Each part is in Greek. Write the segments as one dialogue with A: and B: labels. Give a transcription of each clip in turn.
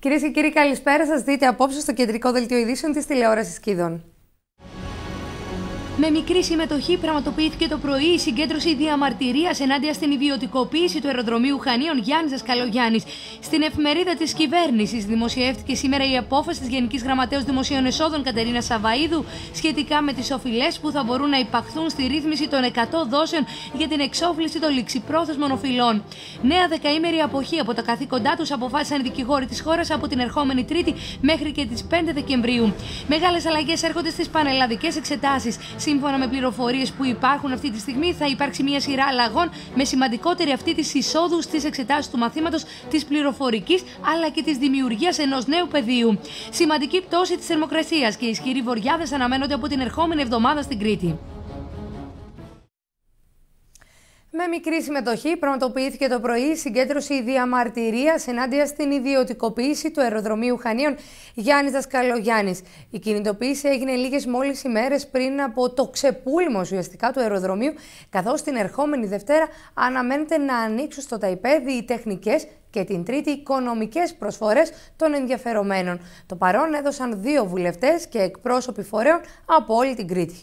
A: Κυρίες και κύριοι, καλησπέρα σας. Δείτε απόψε στο κεντρικό δελτίο ειδήσεων της τηλεόρασης Κίδων. Με μικρή συμμετοχή πραγματοποιήθηκε το πρωί η συγκέντρωση διαμαρτυρίας ενάντια στην ιδιωτικοποίηση του αεροδρομίου Χανίων Γιάννης Δασκαλογιάννης. Στην εφημερίδα της κυβέρνησης δημοσιεύτηκε σήμερα η απόφαση της Γενικής Γραμματέως Δημοσίων Εσόδων Κατερίνας Σαβαΐδου σχετικά με τις οφειλές που θα μπορούν να υπαχθούν στη ρύθμιση των 100 δόσεων για την εξόφληση των ληξιπρόθεσμων οφειλών. Νέα δεκαήμερη αποχή από τα καθήκοντά τους αποφάσισαν οι δικηγόροι της χώρας από την ερχόμενη Τρίτη μέχρι και τις 5 Δεκεμβρίου. Μεγάλες αλλαγές έρχονται στις πανελλαδικές εξετάσεις. Σύμφωνα με πληροφορίες που υπάρχουν αυτή τη στιγμή, θα υπάρξει μια σειρά αλλαγών με σημαντικότερη αυτή της εισόδου στις εξετάσεις του μαθήματος της πληροφορικής αλλά και της δημιουργίας ενός νέου πεδίου. Σημαντική πτώση της θερμοκρασίας και ισχυροί βοριάδες αναμένονται από την ερχόμενη εβδομάδα στην Κρήτη. Με μικρή συμμετοχή πραγματοποιήθηκε το πρωί η συγκέντρωση διαμαρτυρίας ενάντια στην ιδιωτικοποίηση του αεροδρομίου Χανίων Γιάννης Δασκαλογιάννης. Η κινητοποίηση έγινε λίγες μόλις ημέρες πριν από το ξεπούλημα ουσιαστικά του αεροδρομίου, καθώς την ερχόμενη Δευτέρα αναμένεται να ανοίξουν στο ΤΑΙΠΕΔ οι τεχνικές και την Τρίτη οικονομικές προσφορές των ενδιαφερομένων. Το παρόν έδωσαν 2 βουλευτές και εκπρόσωποι φορέων από όλη την Κρήτη.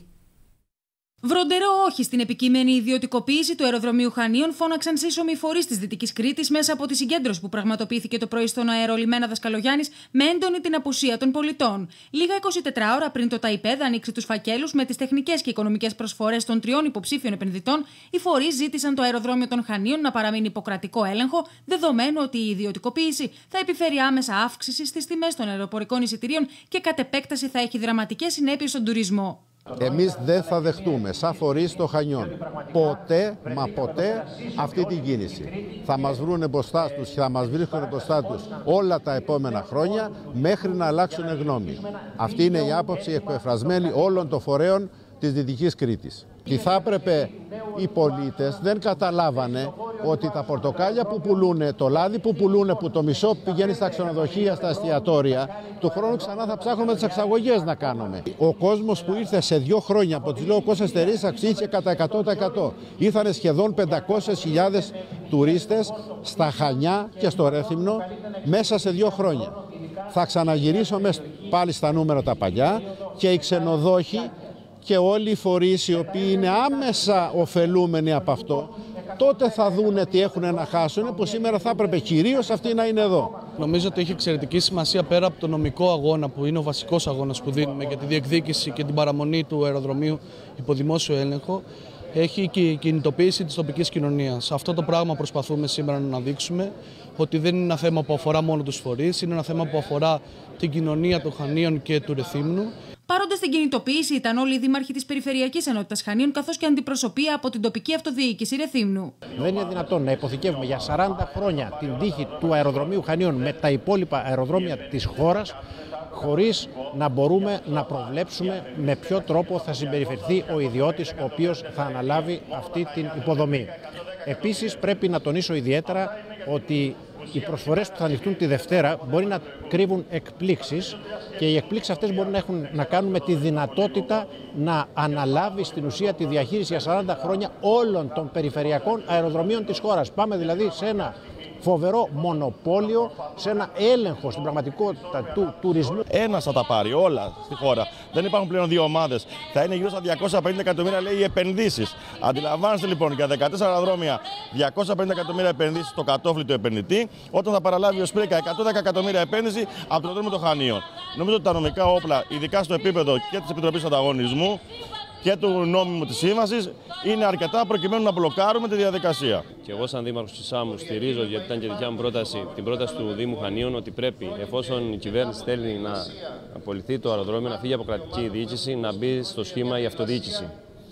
B: Βροντερό όχι στην επικείμενη ιδιωτικοποίηση του αεροδρομίου Χανίων φώναξαν σύσσωμοι φορείς της Δυτικής Κρήτης μέσα από τη συγκέντρωση που πραγματοποιήθηκε το πρωί στον αερολιμένα Δασκαλογιάννης με έντονη την απουσία των πολιτών. Λίγα 24 ώρα πριν το ΤΑΙΠΕΔ ανοίξει τους φακέλους με τις τεχνικές και οικονομικές προσφορές των 3 υποψήφιων επενδυτών, οι φορείς ζήτησαν το αεροδρόμιο των Χανίων να παραμείνει υποκρατικό έλεγχο, δεδομένου ότι η ιδιωτικοποίηση θα επιφέρει άμεσα αύξηση στις τιμές των αεροπορικών εισιτηρίων και κατ' επέκταση θα έχει δραματικές συνέπειες στον τουρισμό.
C: Εμείς δεν θα δεχτούμε σαν φορείς των Χανιών ποτέ, μα ποτέ αυτή την κίνηση. Θα μας βρούνε μπροστά τους και θα μας βρίσκουν μπροστά τους όλα τα επόμενα χρόνια μέχρι να αλλάξουν γνώμη. Αυτή είναι η άποψη εκπεφρασμένη όλων των φορέων της Δυτικής Κρήτης. Και θα έπρεπε οι πολίτες δεν καταλάβανε ότι τα πορτοκάλια που πουλούνε, το λάδι που πουλούνε, που το μισό πηγαίνει στα ξενοδοχεία, στα εστιατόρια, του χρόνου ξανά θα ψάχνουμε τις εξαγωγές να κάνουμε. Ο κόσμος που ήρθε σε 2 χρόνια από τις low cost εταιρείες αυξήθηκε κατά 100%. Ήρθανε σχεδόν 500.000 τουρίστες στα Χανιά και στο Ρέθυμνο μέσα σε 2 χρόνια. Θα ξαναγυρίσουμε πάλι στα νούμερα τα παλιά και οι ξενοδόχοι και όλοι οι φορείς οι οποίοι είναι άμεσα ωφελούμενοι από αυτό, τότε θα δούνε τι έχουν να χάσουν, που σήμερα θα έπρεπε κυρίως αυτοί να είναι εδώ.
D: Νομίζω ότι έχει εξαιρετική σημασία πέρα από το νομικό αγώνα, που είναι ο βασικός αγώνας που δίνουμε για τη διεκδίκηση και την παραμονή του αεροδρομίου υπό δημόσιο έλεγχο, έχει και η κινητοποίηση της τοπικής κοινωνίας. Αυτό το πράγμα προσπαθούμε σήμερα να αναδείξουμε, ότι δεν είναι ένα θέμα που αφορά μόνο τους φορείς, είναι ένα θέμα που αφορά την κοινωνία των Χανίων και του Ρεθύμνου.
B: Παρόντες στην κινητοποίηση ήταν όλοι οι δήμαρχοι της Περιφερειακής Ενότητας Χανίων, καθώς και αντιπροσωπεία από την τοπική αυτοδιοίκηση Ρεθύμνου.
E: Δεν είναι δυνατόν να υποθηκεύουμε για 40 χρόνια την τύχη του αεροδρομίου Χανίων με τα υπόλοιπα αεροδρόμια της χώρας, χωρίς να μπορούμε να προβλέψουμε με ποιο τρόπο θα συμπεριφερθεί ο ιδιώτης ο οποίος θα αναλάβει αυτή την υποδομή. Επίσης πρέπει να τονίσω ιδιαίτερα ότι οι προσφορές που θα ανοιχτούν τη Δευτέρα μπορεί να κρύβουν εκπλήξεις και οι εκπλήξεις αυτές μπορεί να έχουν να κάνουν με τη δυνατότητα να αναλάβει στην ουσία τη διαχείριση για 40 χρόνια όλων των περιφερειακών αεροδρομίων της χώρας. Πάμε δηλαδή σε ένα φοβερό μονοπόλιο, σε ένα έλεγχο στην πραγματικότητα του τουρισμού.
F: Ένας θα τα πάρει όλα στη χώρα. Δεν υπάρχουν πλέον 2 ομάδες. Θα είναι γύρω στα 250 εκατομμύρια, λέει, οι επενδύσεις. Αντιλαμβάνεστε λοιπόν για 14 αεροδρόμια 250 εκατομμύρια επενδύσεις στο κατόφλι του επενδυτή, όταν θα παραλάβει ο Σπρίκα 110 εκατομμύρια επένδυση από το αεροδρόμιο των Χανίων. Νομίζω ότι τα νομικά όπλα, ειδικά στο επίπεδο και της Επιτροπής Ανταγωνισμού και του νόμιμου της σύμβασης, είναι αρκετά προκειμένου να μπλοκάρουμε τη διαδικασία.
G: Και εγώ, σαν δήμαρχος της Σάμου, στηρίζω, γιατί ήταν και δικιά μου πρόταση, την πρόταση του Δήμου Χανίων, ότι πρέπει, εφόσον η κυβέρνηση θέλει να απολυθεί το αεροδρόμιο, να φύγει από κρατική διοίκηση, να μπει στο σχήμα η αυτοδιοίκηση.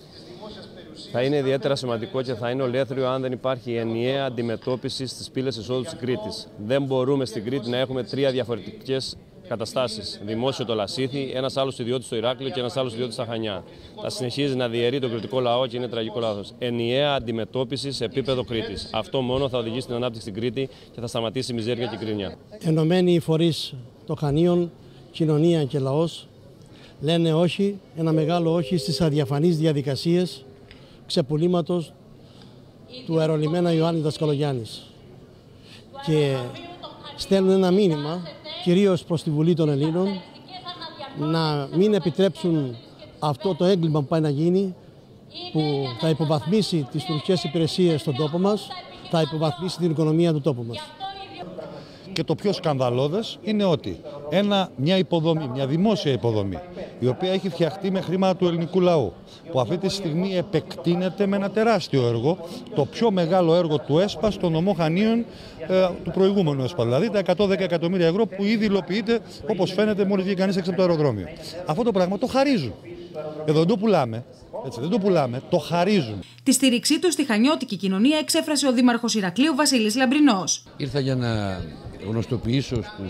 G: Θα είναι ιδιαίτερα σημαντικό και θα είναι ολέθριο αν δεν υπάρχει ενιαία αντιμετώπιση στις πύλες εισόδου της Κρήτης. Δεν μπορούμε στην Κρήτη να έχουμε 3 διαφορετικές καταστάσεις. Δημόσιο το Λασίθι, ένας άλλος ιδιώτης στο Ηράκλειο και ένας άλλος ιδιώτης στα Χανιά. Θα συνεχίζει να διαιρεί τον κρητικό λαό και είναι τραγικό λάθος. Ενιαία αντιμετώπιση σε επίπεδο Κρήτης. Αυτό μόνο θα οδηγήσει στην ανάπτυξη στην Κρήτη και θα σταματήσει η μιζέρια και η κρίνια.
H: Ενωμένοι οι φορείς των Χανίων, κοινωνία και λαός, λένε όχι, ένα μεγάλο όχι στις αδιαφανείς διαδικασίες ξεπουλήματος του αερολιμένα Ιωάννη Δασκαλογιάννης. Και στέλνουν ένα μήνυμα κυρίως προς τη Βουλή των Ελλήνων, να μην επιτρέψουν αυτό το έγκλημα που πάει να γίνει, που θα υποβαθμίσει τις τουριστικές υπηρεσίες στον τόπο μας, θα υποβαθμίσει την οικονομία του τόπου μας.
I: Και το πιο σκανδαλώδες είναι ότι μια υποδομή, μια δημόσια υποδομή, η οποία έχει φτιαχτεί με χρήματα του ελληνικού λαού, που αυτή τη στιγμή επεκτείνεται με ένα τεράστιο έργο, το πιο μεγάλο έργο του ΕΣΠΑ στο νομό Χανίων, του προηγούμενου ΕΣΠΑ, δηλαδή τα 110 εκατομμύρια ευρώ που ήδη υλοποιείται, όπως φαίνεται, μόλις βγει κανείς έξω από το αεροδρόμιο. Αυτό το πράγμα το χαρίζουν. Εδώ δεν το πουλάμε. Έτσι, δεν το πουλάμε, το χαρίζουν.
B: Τη στήριξή του στη χανιώτικη κοινωνία εξέφρασε ο Δήμαρχος Ηρακλείου Βασίλης Λαμπρινός.
J: Ήρθα για να γνωστοποιήσω στους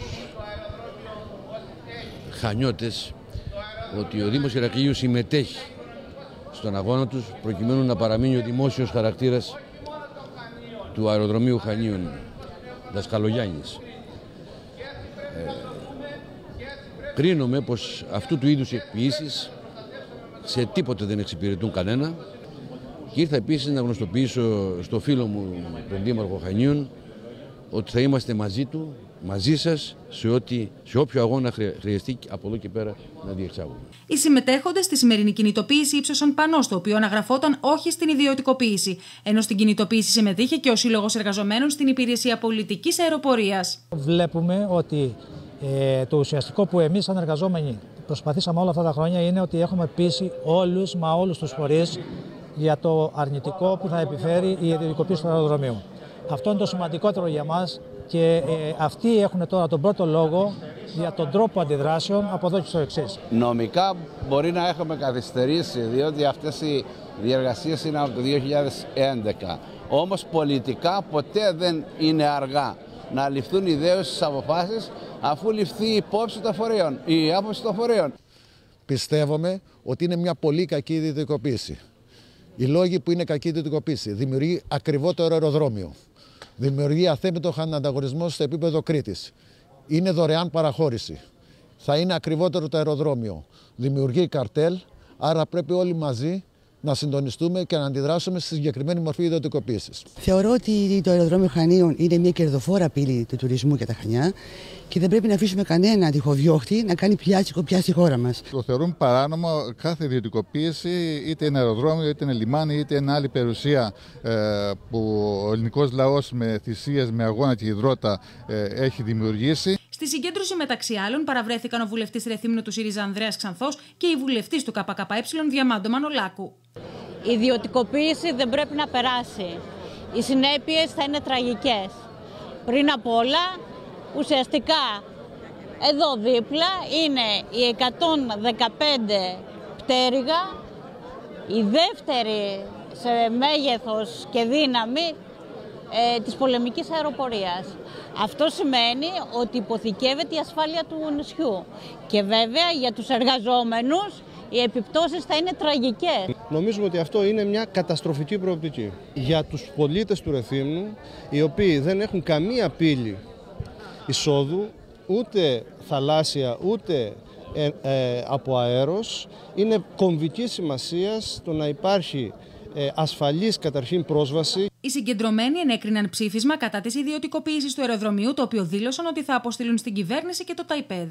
J: χανιώτες ότι ο Δήμος Ηρακλείου συμμετέχει στον αγώνα τους προκειμένου να παραμείνει ο δημόσιος χαρακτήρας του αεροδρομίου Χανίων Δασκαλογιάννης. Κρίνομαι πως αυτού του είδους εκποιήσεις σε τίποτε δεν εξυπηρετούν κανένα και ήρθα επίσης να γνωστοποιήσω στο φίλο μου τον Δήμαρχο Χανίων ότι θα είμαστε μαζί του, μαζί σας σε όποιο αγώνα χρειαστεί από εδώ και πέρα να διεξάγουμε.
B: Οι συμμετέχοντες στη σημερινή κινητοποίηση ύψωσαν πανό στο οποίο αναγραφόταν όχι στην ιδιωτικοποίηση, ενώ στην κινητοποίηση συμμετείχε και ο Σύλλογος Εργαζομένων στην Υπηρεσία Πολιτικής Αεροπορίας.
K: Βλέπουμε ότι το ουσιαστικό που εμείς σαν εργαζόμενοι προσπαθήσαμε όλα αυτά τα χρόνια είναι ότι έχουμε πείσει όλους τους φορείς για το αρνητικό που θα επιφέρει η ιδιωτικοποίηση του αεροδρομίου. Αυτό είναι το σημαντικότερο για μας και αυτοί έχουν τώρα τον πρώτο λόγο για τον τρόπο αντιδράσεων από εδώ και στο εξής.
L: Νομικά μπορεί να έχουμε καθυστερήσει, διότι αυτές οι διεργασίες είναι από το 2011. Όμως πολιτικά ποτέ δεν είναι αργά να ληφθούν ιδέωσες αποφάσεις αφού ληφθεί υπόψη των φορέων, η άποψη των φορέων.
C: Πιστεύουμε ότι είναι μια πολύ κακή ιδιωτικοποίηση. Οι λόγοι που είναι κακή ιδιωτικοποίηση: δημιουργεί ακριβότερο αεροδρόμιο, δημιουργεί αθέμητο ανταγωνισμό στο επίπεδο Κρήτης, είναι δωρεάν παραχώρηση, θα είναι ακριβότερο το αεροδρόμιο, δημιουργεί καρτέλ, άρα πρέπει όλοι μαζί να συντονιστούμε και να αντιδράσουμε στη συγκεκριμένη μορφή ιδιωτικοποίησης.
M: Θεωρώ ότι το αεροδρόμιο Χανίων είναι μια κερδοφόρα πύλη του τουρισμού για τα Χανιά και δεν πρέπει να αφήσουμε κανένα τυχοδιώχτη να κάνει πιάτσικο πια στη χώρα μας.
N: Το θεωρούν παράνομο κάθε ιδιωτικοποίηση, είτε είναι αεροδρόμιο, είτε είναι λιμάνι, είτε είναι άλλη περιουσία που ο ελληνικός λαός με θυσίες, με αγώνα και υδρότα έχει δημιουργήσει.
B: Στη συγκέντρωση μεταξύ άλλων παραβρέθηκαν ο βουλευτής Ρεθύμνου του ΣΥΡΙΖΑ Ανδρέας Ξανθός και η βουλευτής του ΚΚΕ Διαμάντο Μανολάκου.
O: Η ιδιωτικοποίηση δεν πρέπει να περάσει. Οι συνέπειες θα είναι τραγικές. Πριν απ' όλα, ουσιαστικά, εδώ δίπλα είναι η 115 πτέρυγα, η δεύτερη σε μέγεθος και δύναμη της πολεμικής αεροπορίας. Αυτό σημαίνει ότι υποθηκεύεται η ασφάλεια του νησιού. Και βέβαια για τους εργαζόμενους οι επιπτώσεις θα είναι τραγικές.
P: Νομίζουμε ότι αυτό είναι μια καταστροφική προοπτική για τους πολίτες του Ρεθύμνου, οι οποίοι δεν έχουν καμία πύλη εισόδου, ούτε θαλάσσια, ούτε από αέρος. Είναι κομβικής σημασίας το να υπάρχει ασφαλής καταρχήν πρόσβαση.
B: Οι συγκεντρωμένοι ενέκριναν ψήφισμα κατά της ιδιωτικοποίησης του αεροδρομίου, το οποίο δήλωσαν ότι θα αποστείλουν στην κυβέρνηση και το ΤΑΙΠΕΔ.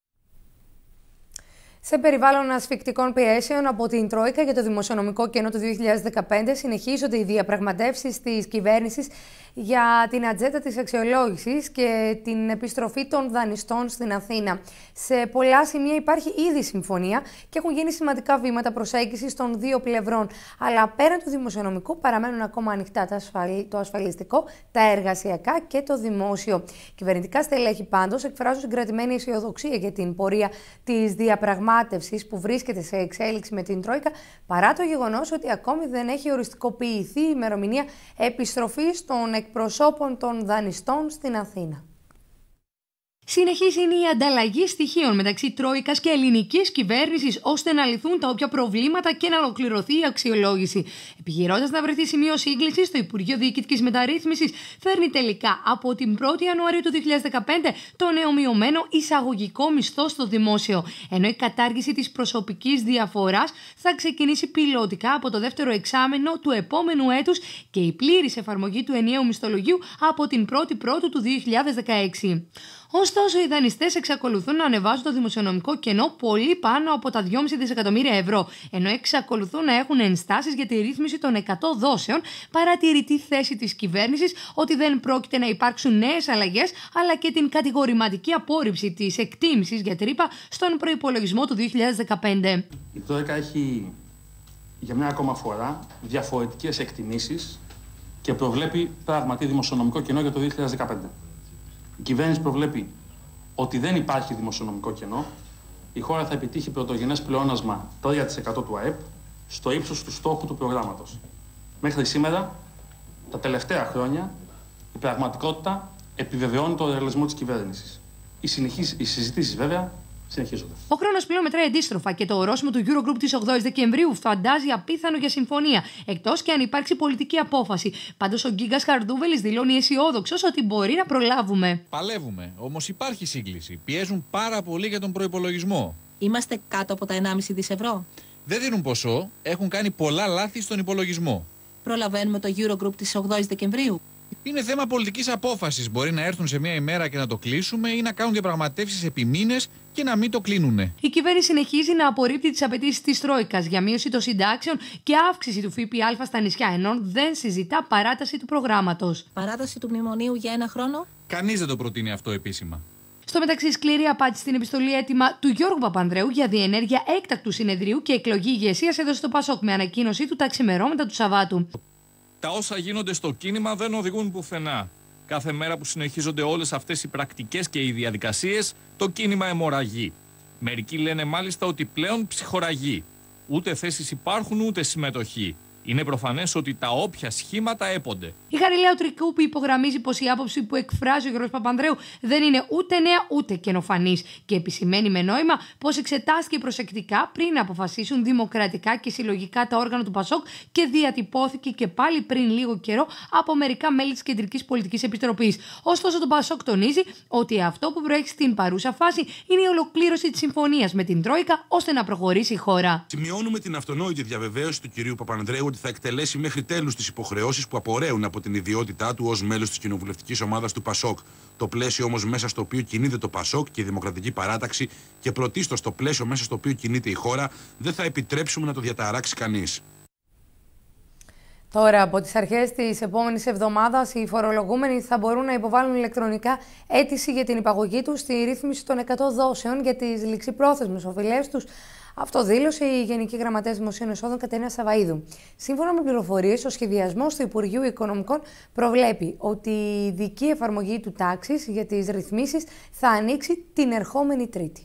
A: Σε περιβάλλον ασφικτικών πιέσεων από την Τρόικα για το δημοσιονομικό κενό του 2015 συνεχίζονται οι διαπραγματεύσεις της κυβέρνησης για την ατζέντα της αξιολόγησης και την επιστροφή των δανειστών στην Αθήνα. Σε πολλά σημεία υπάρχει ήδη συμφωνία και έχουν γίνει σημαντικά βήματα προσέγγισης των δύο πλευρών. Αλλά πέραν του δημοσιονομικού παραμένουν ακόμα ανοιχτά το ασφαλιστικό, τα εργασιακά και το δημόσιο. Κυβερνητικά στελέχη πάντως εκφράζουν συγκρατημένη αισιοδοξία για την πορεία της διαπραγμάτευσης που βρίσκεται σε εξέλιξη με την Τρόικα, παρά το γεγονός ότι ακόμη δεν έχει οριστικοποιηθεί η ημερομηνία επιστροφής των εκπροσώπων των δανειστών στην Αθήνα. Συνεχίζει η ανταλλαγή στοιχείων μεταξύ Τρόικας και ελληνικής κυβέρνησης ώστε να λυθούν τα όποια προβλήματα και να ολοκληρωθεί η αξιολόγηση. Επιχειρώντας να βρεθεί σημείο σύγκλησης, το Υπουργείο Διοικητικής Μεταρρύθμισης φέρνει τελικά από την 1η Ιανουαρίου του 2015 το νέο μειωμένο εισαγωγικό μισθό στο δημόσιο. Ενώ η κατάργηση της προσωπικής διαφοράς θα ξεκινήσει πιλωτικά από το δεύτερο εξάμηνο του επόμενου έτους και η πλήρης εφαρμογή του ενιαίου μισθολογίου από την 1η Πρώτου του 2016. Ωστόσο, οι δανειστές εξακολουθούν να ανεβάζουν το δημοσιονομικό κενό πολύ πάνω από τα 2,5 δισεκατομμύρια ευρώ, ενώ εξακολουθούν να έχουν ενστάσεις για τη ρύθμιση των 100 δόσεων, παρά τη ρητή θέση της κυβέρνησης ότι δεν πρόκειται να υπάρξουν νέες αλλαγές, αλλά και την κατηγορηματική απόρριψη της εκτίμησης για τρύπα στον προϋπολογισμό του 2015.
Q: Η Τρόικα έχει για μια ακόμα φορά διαφορετικές εκτιμήσεις και προβλέπει πράγματι δημοσιονομικό κενό για το 2015. Η κυβέρνηση προβλέπει ότι δεν υπάρχει δημοσιονομικό κενό, η χώρα θα επιτύχει πρωτογενές πλεόνασμα 3% του ΑΕΠ στο ύψος του στόχου του προγράμματος. Μέχρι σήμερα, τα τελευταία χρόνια, η πραγματικότητα επιβεβαιώνει το ρεαλισμό της κυβέρνησης. Οι συζητήσεις βέβαια συνεχίζονται.
A: Ο χρόνος πλέον μετράει αντίστροφα και το ορόσημο του Eurogroup της 8ης Δεκεμβρίου φαντάζει απίθανο για συμφωνία, εκτός και αν υπάρξει πολιτική απόφαση. Πάντως ο Γκίγκας Χαρδούβελης δηλώνει αισιόδοξος ότι μπορεί να προλάβουμε.
R: Παλεύουμε, όμως υπάρχει σύγκληση. Πιέζουν πάρα πολύ για τον προϋπολογισμό.
S: Είμαστε κάτω από τα 1,5 δις ευρώ.
R: Δεν δίνουν ποσό, έχουν κάνει πολλά λάθη στον υπολογισμό.
S: Προλαβαίνουμε το Eurogroup της 8ης Δεκεμβρίου.
R: Είναι θέμα πολιτικής απόφασης. Μπορεί να έρθουν σε μία ημέρα και να το κλείσουμε ή να κάνουν διαπραγματεύσεις επί μήνες και να μην το κλείνουνε.
A: Η κυβέρνηση συνεχίζει να απορρίπτει τις απαιτήσεις της Τρόικας για μείωση των συντάξεων και αύξηση του ΦΠΑ στα νησιά, ενώ δεν συζητά παράταση του προγράμματος.
S: Παράταση του μνημονίου για 1 χρόνο.
R: Κανείς δεν το προτείνει αυτό επίσημα.
A: Στο μεταξύ, σκληρή απάντηση στην επιστολή έτοιμα του Γιώργου Παπανδρέου για διενέργεια έκτακτου συνεδρίου και εκλογή ηγεσίας έδωσε το ΠΑΣΟΚ με ανακοίνωσή του τα ξημερώματα του Σαββάτου.
T: Τα όσα γίνονται στο κίνημα δεν οδηγούν πουθενά. Κάθε μέρα που συνεχίζονται όλες αυτές οι πρακτικές και οι διαδικασίες, το κίνημα αιμορραγεί. Μερικοί λένε μάλιστα ότι πλέον ψυχοραγεί. Ούτε θέσεις υπάρχουν ούτε συμμετοχή. Είναι προφανές ότι τα όποια σχήματα έπονται.
A: Η Χαριλέου Τρικούπη υπογραμμίζει πως η άποψη που εκφράζει ο Γιώργος Παπανδρέου δεν είναι ούτε νέα ούτε καινοφανής και επισημαίνει με νόημα πως εξετάστηκε προσεκτικά πριν αποφασίσουν δημοκρατικά και συλλογικά τα όργανα του ΠΑΣΟΚ και διατυπώθηκε και πάλι πριν λίγο καιρό από μερικά μέλη της Κεντρικής Πολιτικής Επιτροπής. Ωστόσο, το ΠΑΣΟΚ τονίζει ότι αυτό που προέχει στην παρούσα φάση είναι η ολοκλήρωση της συμφωνίας με την Τρόικα ώστε να προχωρήσει η χώρα.
U: Σημειώνουμε την αυτονόητη διαβεβαίωση του κυρίου Παπανδρέου ότι θα εκτελέσει μέχρι τέλους τις υποχρεώσεις που απορρέουν από την ιδιότητά του ως μέλος της κοινοβουλευτικής ομάδας του ΠΑΣΟΚ. Το πλαίσιο όμως μέσα στο οποίο κινείται το ΠΑΣΟΚ και η Δημοκρατική Παράταξη και πρωτίστως το πλαίσιο μέσα στο οποίο κινείται η χώρα δεν θα επιτρέψουμε να το διαταράξει κανείς.
A: Τώρα, από τις αρχές της επόμενης εβδομάδας, οι φορολογούμενοι θα μπορούν να υποβάλουν ηλεκτρονικά αίτηση για την υπαγωγή τους στη ρύθμιση των 100 δόσεων για τις ληξιπρόθεσμες οφειλές τους. Αυτό δήλωσε η Γενική Γραμματέας Δημοσίων Εσόδων Κατερίνα Σαβαΐδου. Σύμφωνα με πληροφορίες, ο σχεδιασμός του Υπουργείου Οικονομικών προβλέπει ότι η ειδική εφαρμογή του τάξης για τις ρυθμίσεις θα ανοίξει την ερχόμενη Τρίτη.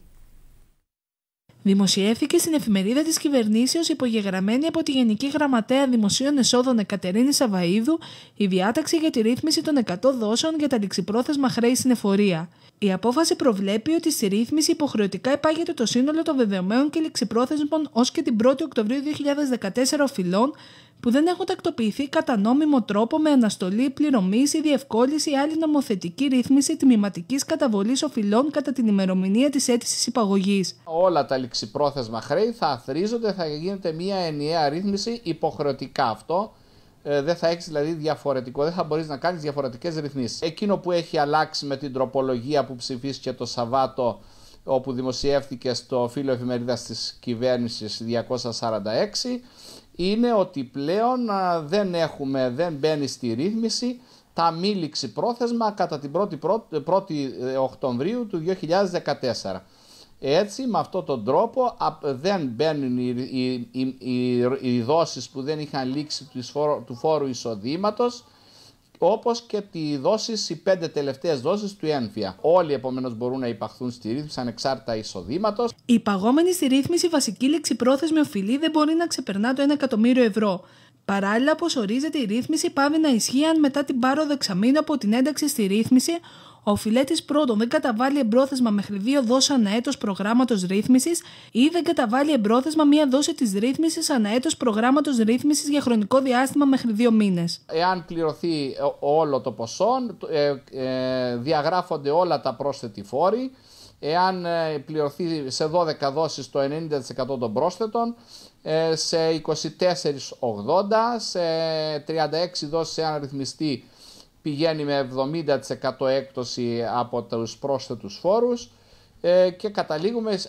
V: Δημοσιεύθηκε στην εφημερίδα της κυβερνήσεως υπογεγραμμένη από τη Γενική Γραμματέα Δημοσίων Εσόδων Κατερίνη Σαβαΐδου η διάταξη για τη ρύθμιση των 100 δόσεων για τα ληξιπρόθεσμα χρέη στην εφορία. Η απόφαση προβλέπει ότι στη ρύθμιση υποχρεωτικά υπάγεται το σύνολο των βεβαιωμένων και ληξιπρόθεσμων ως και την 1η Οκτωβρίου 2014 οφειλών που δεν έχουν τακτοποιηθεί κατά νόμιμο τρόπο με αναστολή πληρωμής ή διευκόλυνση ή άλλη νομοθετική ρύθμιση τμηματικής καταβολής οφειλών κατά την ημερομηνία της αίτησης υπαγωγής.
L: Όλα τα ληξιπρόθεσμα χρέη θα αθροίζονται, θα γίνεται μια ενιαία ρύθμιση υποχρεωτικά αυτό. Δεν θα έχεις δηλαδή διαφορετικό, δεν θα μπορείς να κάνεις διαφορετικές ρυθμίσεις. Εκείνο που έχει αλλάξει με την τροπολογία που ψηφίστηκε το Σαββάτο, όπου δημοσιεύτηκε στο φύλλο εφημερίδας της κυβέρνησης 246, είναι ότι πλέον δεν μπαίνει στη ρύθμιση τα μη ληξιπρόθεσμα κατά την 1η Οκτωβρίου του 2014. Έτσι, με αυτόν τον τρόπο δεν μπαίνουν οι δόσεις που δεν είχαν λήξει του φόρου εισοδήματος, όπως και οι 5 τελευταίες δόσεις του έμφυα. Όλοι επομένως μπορούν να υπαχθούν στη ρύθμιση ανεξάρτητα εισοδήματος.
V: Η υπαγόμενη στη ρύθμιση βασική ληξιπρόθεσμη οφειλή δεν μπορεί να ξεπερνά το 1 εκατομμύριο ευρώ. Παράλληλα, όπως ορίζεται, η ρύθμιση πάβει να ισχύει αν μετά την πάροδο εξαμήνου από την ένταξη στη ρύθμιση ο οφειλέτης πρώτον δεν καταβάλει εμπρόθεσμα μέχρι 2 δόσεις ανά έτος προγράμματος ρύθμισης ή δεν καταβάλει εμπρόθεσμα μία δόση της ρύθμισης ανά έτος προγράμματος ρύθμισης για χρονικό διάστημα μέχρι 2 μήνες.
L: Εάν πληρωθεί όλο το ποσό, διαγράφονται όλα τα πρόσθετοι φόροι. Εάν πληρωθεί σε 12 δόσεις το 90% των πρόσθετων, σε 24,80, σε 36 δόσεις εάν ρυθμιστεί πηγαίνει με 70% έκπτωση από τους πρόσθετους φόρους και καταλήγουμε,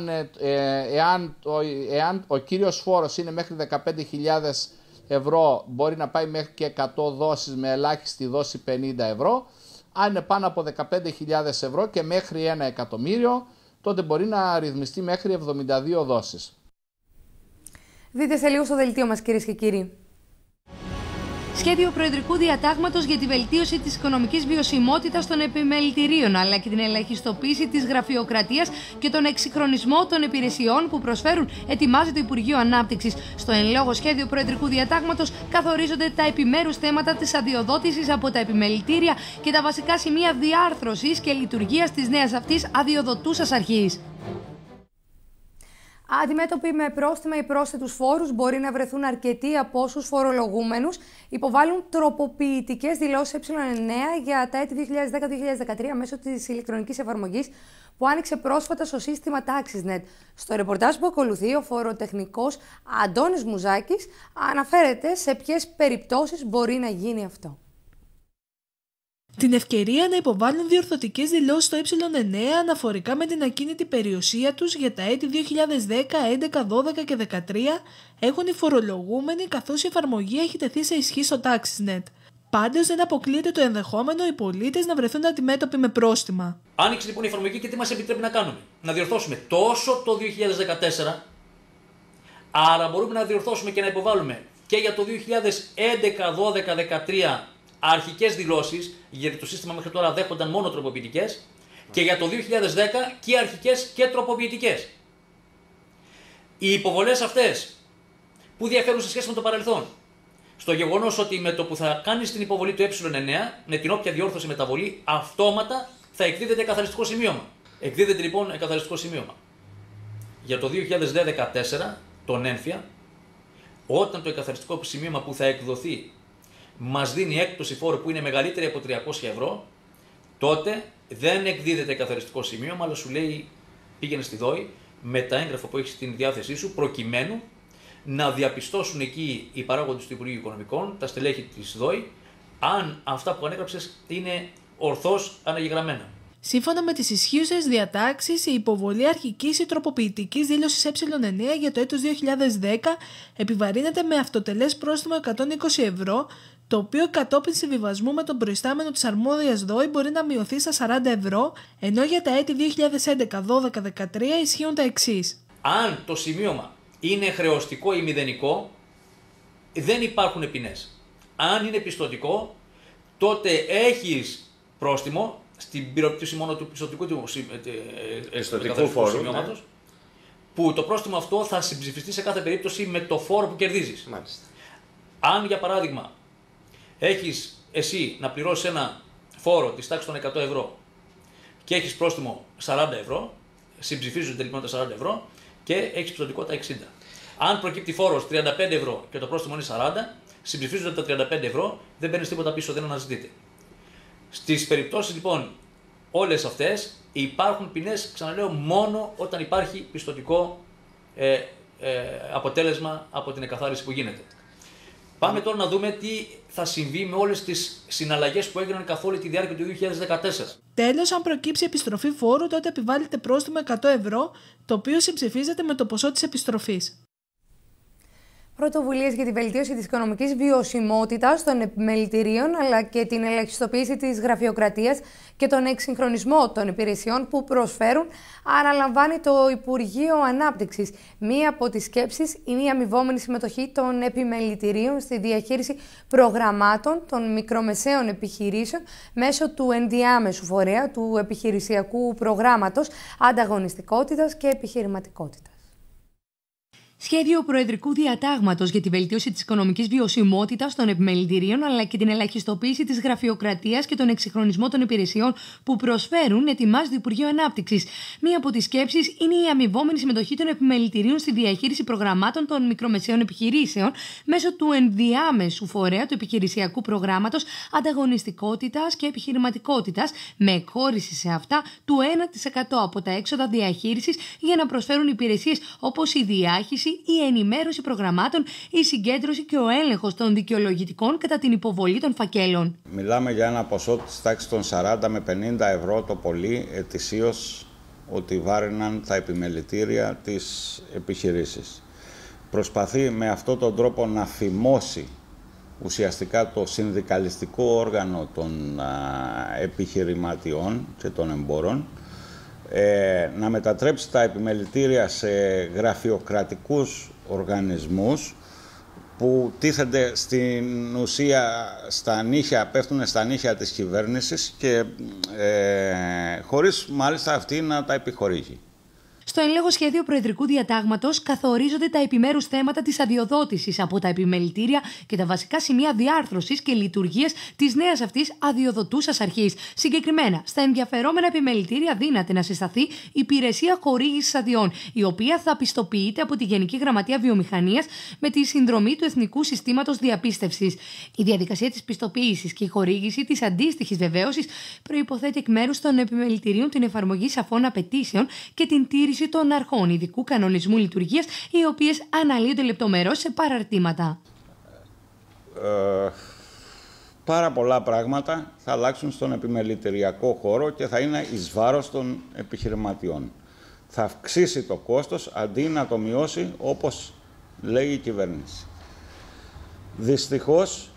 L: εάν ο κύριος φόρος είναι μέχρι 15.000 ευρώ, μπορεί να πάει μέχρι και 100 δόσεις με ελάχιστη δόση 50 ευρώ. Αν είναι πάνω από 15.000 ευρώ και μέχρι 1 εκατομμύριο, τότε μπορεί να ρυθμιστεί μέχρι 72 δόσεις.
A: Δείτε σε λίγο στο δελτίο μας, κυρίες και κύριοι. Σχέδιο Προεδρικού Διατάγματος για τη βελτίωση της οικονομικής βιωσιμότητας των επιμελητηρίων, αλλά και την ελαχιστοποίηση της γραφειοκρατίας και τον εξυγχρονισμό των υπηρεσιών που προσφέρουν, ετοιμάζει το Υπουργείο Ανάπτυξης. Στο εν λόγω Σχέδιο Προεδρικού Διατάγματος καθορίζονται τα επιμέρους θέματα της αδειοδότησης από τα επιμελητήρια και τα βασικά σημεία διάρθρωσης και λειτουργίας της νέας αυτής αδειοδοτούσας αρχής. Αντιμέτωποι με πρόστιμα ή πρόσθετους φόρους, μπορεί να βρεθούν αρκετοί από όσους φορολογούμενους υποβάλλουν τροποποιητικές δηλώσεις ε9 για τα έτη 2010-2013 μέσω της ηλεκτρονικής εφαρμογής που άνοιξε πρόσφατα στο σύστημα TaxisNet. Στο ρεπορτάζ που ακολουθεί, ο φοροτεχνικός Αντώνης Μουζάκης αναφέρεται σε ποιες περιπτώσεις μπορεί να γίνει αυτό.
V: Την ευκαιρία να υποβάλουν διορθωτικές δηλώσεις στο ε9 αναφορικά με την ακίνητη περιουσία τους για τα έτη 2010, 11, 12 και 13 έχουν οι φορολογούμενοι, καθώς η εφαρμογή έχει τεθεί σε ισχύ στο TaxisNet. Πάντως δεν αποκλείεται το ενδεχόμενο οι πολίτες να βρεθούν αντιμέτωποι με πρόστιμα.
D: Άνοιξε λοιπόν η εφαρμογή και τι μας επιτρέπει να κάνουμε? Να διορθώσουμε τόσο το 2014, άρα μπορούμε να διορθώσουμε και να υποβάλουμε και για το 2011, 12, 13 αρχικές δηλώσεις, γιατί το σύστημα μέχρι τώρα δέχονταν μόνο τροποποιητικές, και για το 2010 και αρχικές και τροποποιητικές. Οι υποβολές αυτές που διαφέρουν σε σχέση με το παρελθόν, στο γεγονός ότι με το που θα κάνεις την υποβολή του ε9, με την όποια διόρθωση μεταβολή, αυτόματα θα εκδίδεται εκαθαριστικό σημείωμα. Εκδίδεται λοιπόν εκαθαριστικό σημείωμα. Για το 2014, τον έμφυα, όταν το εκαθαριστικό σημείωμα που θα εκδοθεί μας δίνει έκπτωση φόρου που είναι μεγαλύτερη από 300 ευρώ, τότε δεν εκδίδεται εκαθαριστικό σημείωμα, αλλά σου λέει πήγαινε στη ΔΟΗ με τα έγγραφα που έχεις στην διάθεσή σου, προκειμένου να διαπιστώσουν εκεί οι παράγοντες του Υπουργείου Οικονομικών, τα στελέχη της ΔΟΗ, αν αυτά που ανέγραψες είναι ορθώς αναγεγραμμένα.
V: Σύμφωνα με τις ισχύουσες διατάξεις, η υποβολή αρχικής ή τροποποιητικής δήλωσης ε9 για το έτος 2010 επιβαρύνεται με αυτοτελές πρόστιμο 120 ευρώ, το οποίο κατόπιν συμβιβασμού με τον προϊστάμενο της αρμόδιας ΔΟΗ μπορεί να μειωθεί στα 40 ευρώ, ενώ για τα έτη 2011, 12, 13 ισχύουν τα εξής.
D: Αν το σημείωμα είναι χρεωστικό ή μηδενικό, δεν υπάρχουν ποινές. Αν είναι πιστωτικό, τότε έχεις πρόστιμο, στην περίπτωση μόνο του πιστωτικού σημειώματος, που το πρόστιμο αυτό θα συμψηφιστεί σε κάθε περίπτωση με το φόρο που κερδίζεις.
E: Μάλιστα.
D: Αν για παράδειγμα έχεις εσύ να πληρώσεις ένα φόρο της τάξης των 100 ευρώ και έχεις πρόστιμο 40 ευρώ, συμψηφίζονται λοιπόν τα 40 ευρώ και έχεις πιστωτικό τα 60. Αν προκύπτει φόρος 35 ευρώ και το πρόστιμο είναι 40, συμψηφίζονται τα 35 ευρώ, δεν παίρνεις τίποτα πίσω, δεν αναζητείτε. Στις περιπτώσεις λοιπόν όλες αυτές υπάρχουν ποινές, ξαναλέω, μόνο όταν υπάρχει πιστωτικό αποτέλεσμα από την εκαθάριση που γίνεται. Πάμε τώρα να δούμε τι θα συμβεί με όλες τις συναλλαγές που έγιναν καθ' όλη τη διάρκεια του 2014.
V: Τέλος, αν προκύψει επιστροφή φόρου, τότε επιβάλλεται πρόστιμο 100 ευρώ, το οποίο συμψηφίζεται με το ποσό της επιστροφής.
A: Πρωτοβουλίες για τη βελτίωση της οικονομικής βιωσιμότητας των επιμελητηρίων, αλλά και την ελαχιστοποίηση της γραφειοκρατίας και τον εξυγχρονισμό των υπηρεσιών που προσφέρουν, αναλαμβάνει το Υπουργείο Ανάπτυξης. Μία από τις σκέψεις είναι η αμοιβόμενη συμμετοχή των επιμελητηρίων στη διαχείριση προγραμμάτων των μικρομεσαίων επιχειρήσεων μέσω του ενδιάμεσου φορέα του επιχειρησιακού προγράμματος ανταγωνιστικότητας και επιχειρηματικότητας. Σχέδιο Προεδρικού Διατάγματος για τη βελτίωση της οικονομικής βιωσιμότητας των επιμελητηρίων, αλλά και την ελαχιστοποίηση της γραφειοκρατίας και τον εξυγχρονισμό των υπηρεσιών που προσφέρουν, ετοιμάζει το Υπουργείο Ανάπτυξης. Μία από τις σκέψεις είναι η αμοιβόμενη συμμετοχή των επιμελητηρίων στη διαχείριση προγραμμάτων των μικρομεσαίων επιχειρήσεων μέσω του ενδιάμεσου φορέα του επιχειρησιακού προγράμματος ανταγωνιστικότητας και επιχειρηματικότητας, με εκχώρηση σε αυτά του 1% από τα έξοδα διαχείρισης για να προσφέρουν υπηρεσίες όπως η διάχυση, η ενημέρωση προγραμμάτων, η συγκέντρωση και ο έλεγχος των δικαιολογητικών κατά την υποβολή των φακέλων.
E: Μιλάμε για ένα ποσό της τάξης των 40 με 50 ευρώ το πολύ ετησίως ότι βάριναν τα επιμελητήρια της επιχειρήσης. Προσπαθεί με αυτόν τον τρόπο να φημώσει ουσιαστικά το συνδικαλιστικό όργανο των επιχειρηματιών και των εμπόρων, να μετατρέψει τα επιμελητήρια σε γραφειοκρατικούς οργανισμούς που τίθενται στην ουσία πέφτουν στα νύχια της κυβέρνησης και χωρίς μάλιστα αυτή να τα επιχορήγει.
A: Στο εν λόγω σχέδιο Προεδρικού Διατάγματος καθορίζονται τα επιμέρους θέματα της αδειοδότησης από τα επιμελητήρια και τα βασικά σημεία διάρθρωσης και λειτουργίας της νέας αυτής αδειοδοτούσας αρχής. Συγκεκριμένα, στα ενδιαφερόμενα επιμελητήρια δύναται να συσταθεί υπηρεσία χορήγησης αδειών, η οποία θα πιστοποιείται από τη Γενική Γραμματεία Βιομηχανίας με τη συνδρομή του Εθνικού Συστήματος Διαπίστευσης. Η διαδικασία της πιστοποίησης και η χορήγηση της αντίστοιχης βεβαίωσης προϋποθέτει εκ μέρους των επιμελητηρίων την εφαρμογή σαφών απαιτήσεων και την τήρηση των αρχών ειδικού κανονισμού λειτουργίας, οι οποίες αναλύονται λεπτομερώς σε παραρτήματα.
E: Πάρα πολλά πράγματα θα αλλάξουν στον επιμελητηριακό χώρο και θα είναι εις βάρος των επιχειρηματιών. Θα αυξήσει το κόστος αντί να το μειώσει όπως λέει η κυβέρνηση. Δυστυχώς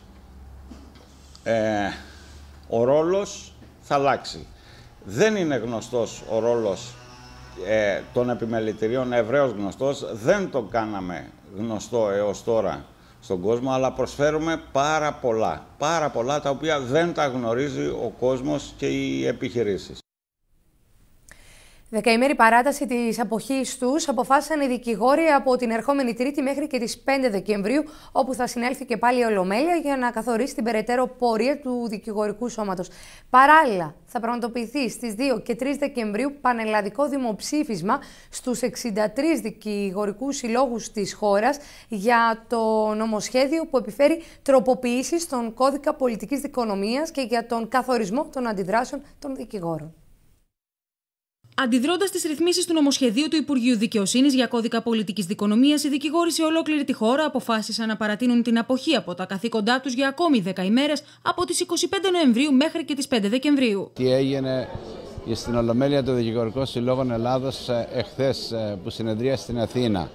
E: ο ρόλος θα αλλάξει. Δεν είναι γνωστός ο ρόλος των επιμελητηρίων, ευρέως γνωστός, δεν το κάναμε γνωστό έως τώρα στον κόσμο, αλλά προσφέρουμε πάρα πολλά τα οποία δεν τα γνωρίζει ο κόσμος και οι επιχειρήσεις.
A: Δεκαημέρη παράταση της αποχής τους αποφάσισαν οι δικηγόροι από την ερχόμενη Τρίτη μέχρι και τις 5 Δεκεμβρίου, όπου θα συνέλθει και πάλι η Ολομέλεια για να καθορίσει την περαιτέρω πορεία του δικηγορικού σώματος. Παράλληλα, θα πραγματοποιηθεί στις 2 και 3 Δεκεμβρίου πανελλαδικό δημοψήφισμα στους 63 δικηγορικούς συλλόγους της χώρας για το νομοσχέδιο που επιφέρει τροποποιήσεις στον κώδικα πολιτικής δικονομίας και για τον καθορισμό των αντιδράσεων των δικηγόρων.
B: Αντιδρώντας στις ρυθμίσεις του νομοσχεδίου του Υπουργείου Δικαιοσύνης για κώδικα πολιτικής δικονομίας, οι δικηγόροι σε ολόκληρη τη χώρα αποφάσισαν να παρατείνουν την αποχή από τα καθήκοντά τους για ακόμη 10 ημέρες από τις 25 Νοεμβρίου μέχρι και τις 5 Δεκεμβρίου.
L: Τι έγινε στην Ολομέλεια των Δικηγορικών Συλλόγων Ελλάδος εχθές που συνεδρίασε στην Αθήνα.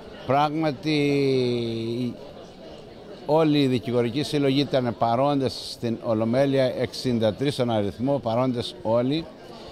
L: Πράγματι όλοι οι δικηγορικοί σύλλογοι ήταν παρόντες στην Ολομέλεια, 63 στον αριθμό, παρόντες όλοι.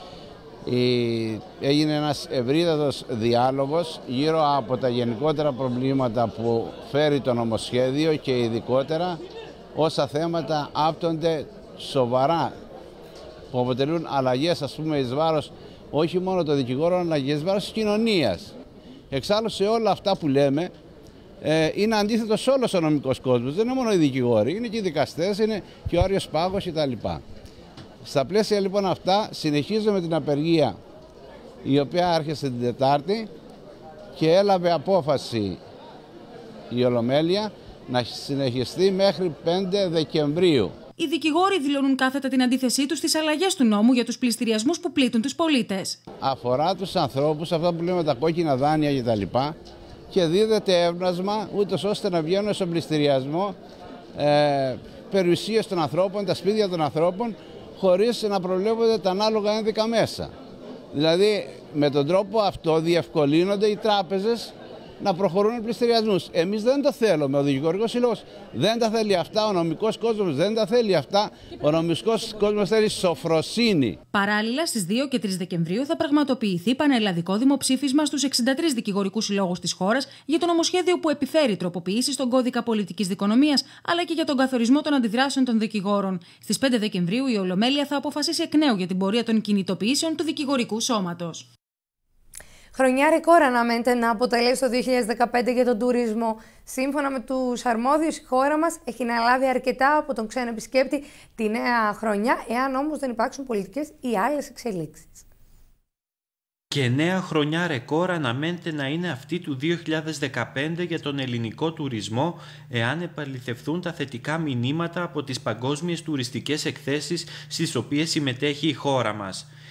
L: Έγινε ένας ευρύτατος διάλογος γύρω από τα γενικότερα προβλήματα που φέρει το νομοσχέδιο και ειδικότερα όσα θέματα άπτονται σοβαρά που αποτελούν αλλαγές, ας πούμε, εις βάρος όχι μόνο των δικηγόρων αλλά και εις βάρος της κοινωνίας. Εξάλλου σε όλα αυτά που λέμε είναι αντίθετος όλος ο νομικός κόσμος, δεν είναι μόνο οι δικηγόροι, είναι και οι δικαστές, είναι και ο Άριος Πάγος κτλ. Στα πλαίσια λοιπόν αυτά συνεχίζουμε την απεργία η οποία άρχισε την Τετάρτη και έλαβε απόφαση η Ολομέλεια να συνεχιστεί μέχρι 5 Δεκεμβρίου.
B: Οι δικηγόροι δηλώνουν κάθετα την αντίθεσή τους στις αλλαγές του νόμου για τους πληστηριασμούς που πλήττουν τους πολίτες.
L: Αφορά τους ανθρώπους, αυτά που λέμε τα κόκκινα δάνεια κτλ. Και δίδεται έμπνασμα ούτως ώστε να βγαίνουν στον πληστηριασμό περιουσίες των ανθρώπων, τα σπίτια των ανθρώπων, χωρίς να προβλέπονται τα ανάλογα ένδικα μέσα. Δηλαδή, με τον τρόπο αυτό διευκολύνονται οι τράπεζες να προχωρούν πληστηριασμούς. Εμείς δεν το θέλουμε, ο Δικηγορικός Σύλλογος δεν τα θέλει αυτά, ο νομικός κόσμος δεν τα θέλει αυτά, ο νομικός κόσμος θέλει σοφροσύνη.
B: Παράλληλα, στις 2 και 3 Δεκεμβρίου θα πραγματοποιηθεί πανελλαδικό δημοψήφισμα στους 63 δικηγορικούς συλλόγους της χώρας για το νομοσχέδιο που επιφέρει τροποποιήσεις στον κώδικα πολιτικής δικονομίας, αλλά και για τον καθορισμό των αντιδράσεων των δικηγόρων. Στις 5 Δεκεμβρίου η Ολομέλεια θα αποφασίσει εκ νέου για την πορεία των κινητοποιήσεων του δικηγορικού σώματος.
A: Χρονιά ρεκόρ αναμένεται να αποτελέσει το 2015 για τον τουρισμό. Σύμφωνα με τους αρμόδιους, η χώρα μας έχει να λάβει αρκετά από τον ξένο επισκέπτη τη νέα χρονιά, εάν όμως δεν υπάρξουν πολιτικές ή άλλες εξελίξεις.
F: Και νέα χρονιά ρεκόρ αναμένεται να είναι αυτή του 2015 για τον ελληνικό τουρισμό, εάν επαληθευθούν τα θετικά μηνύματα από τις παγκόσμιες τουριστικές εκθέσεις στις οποίες συμμετέχει η χώρα μας.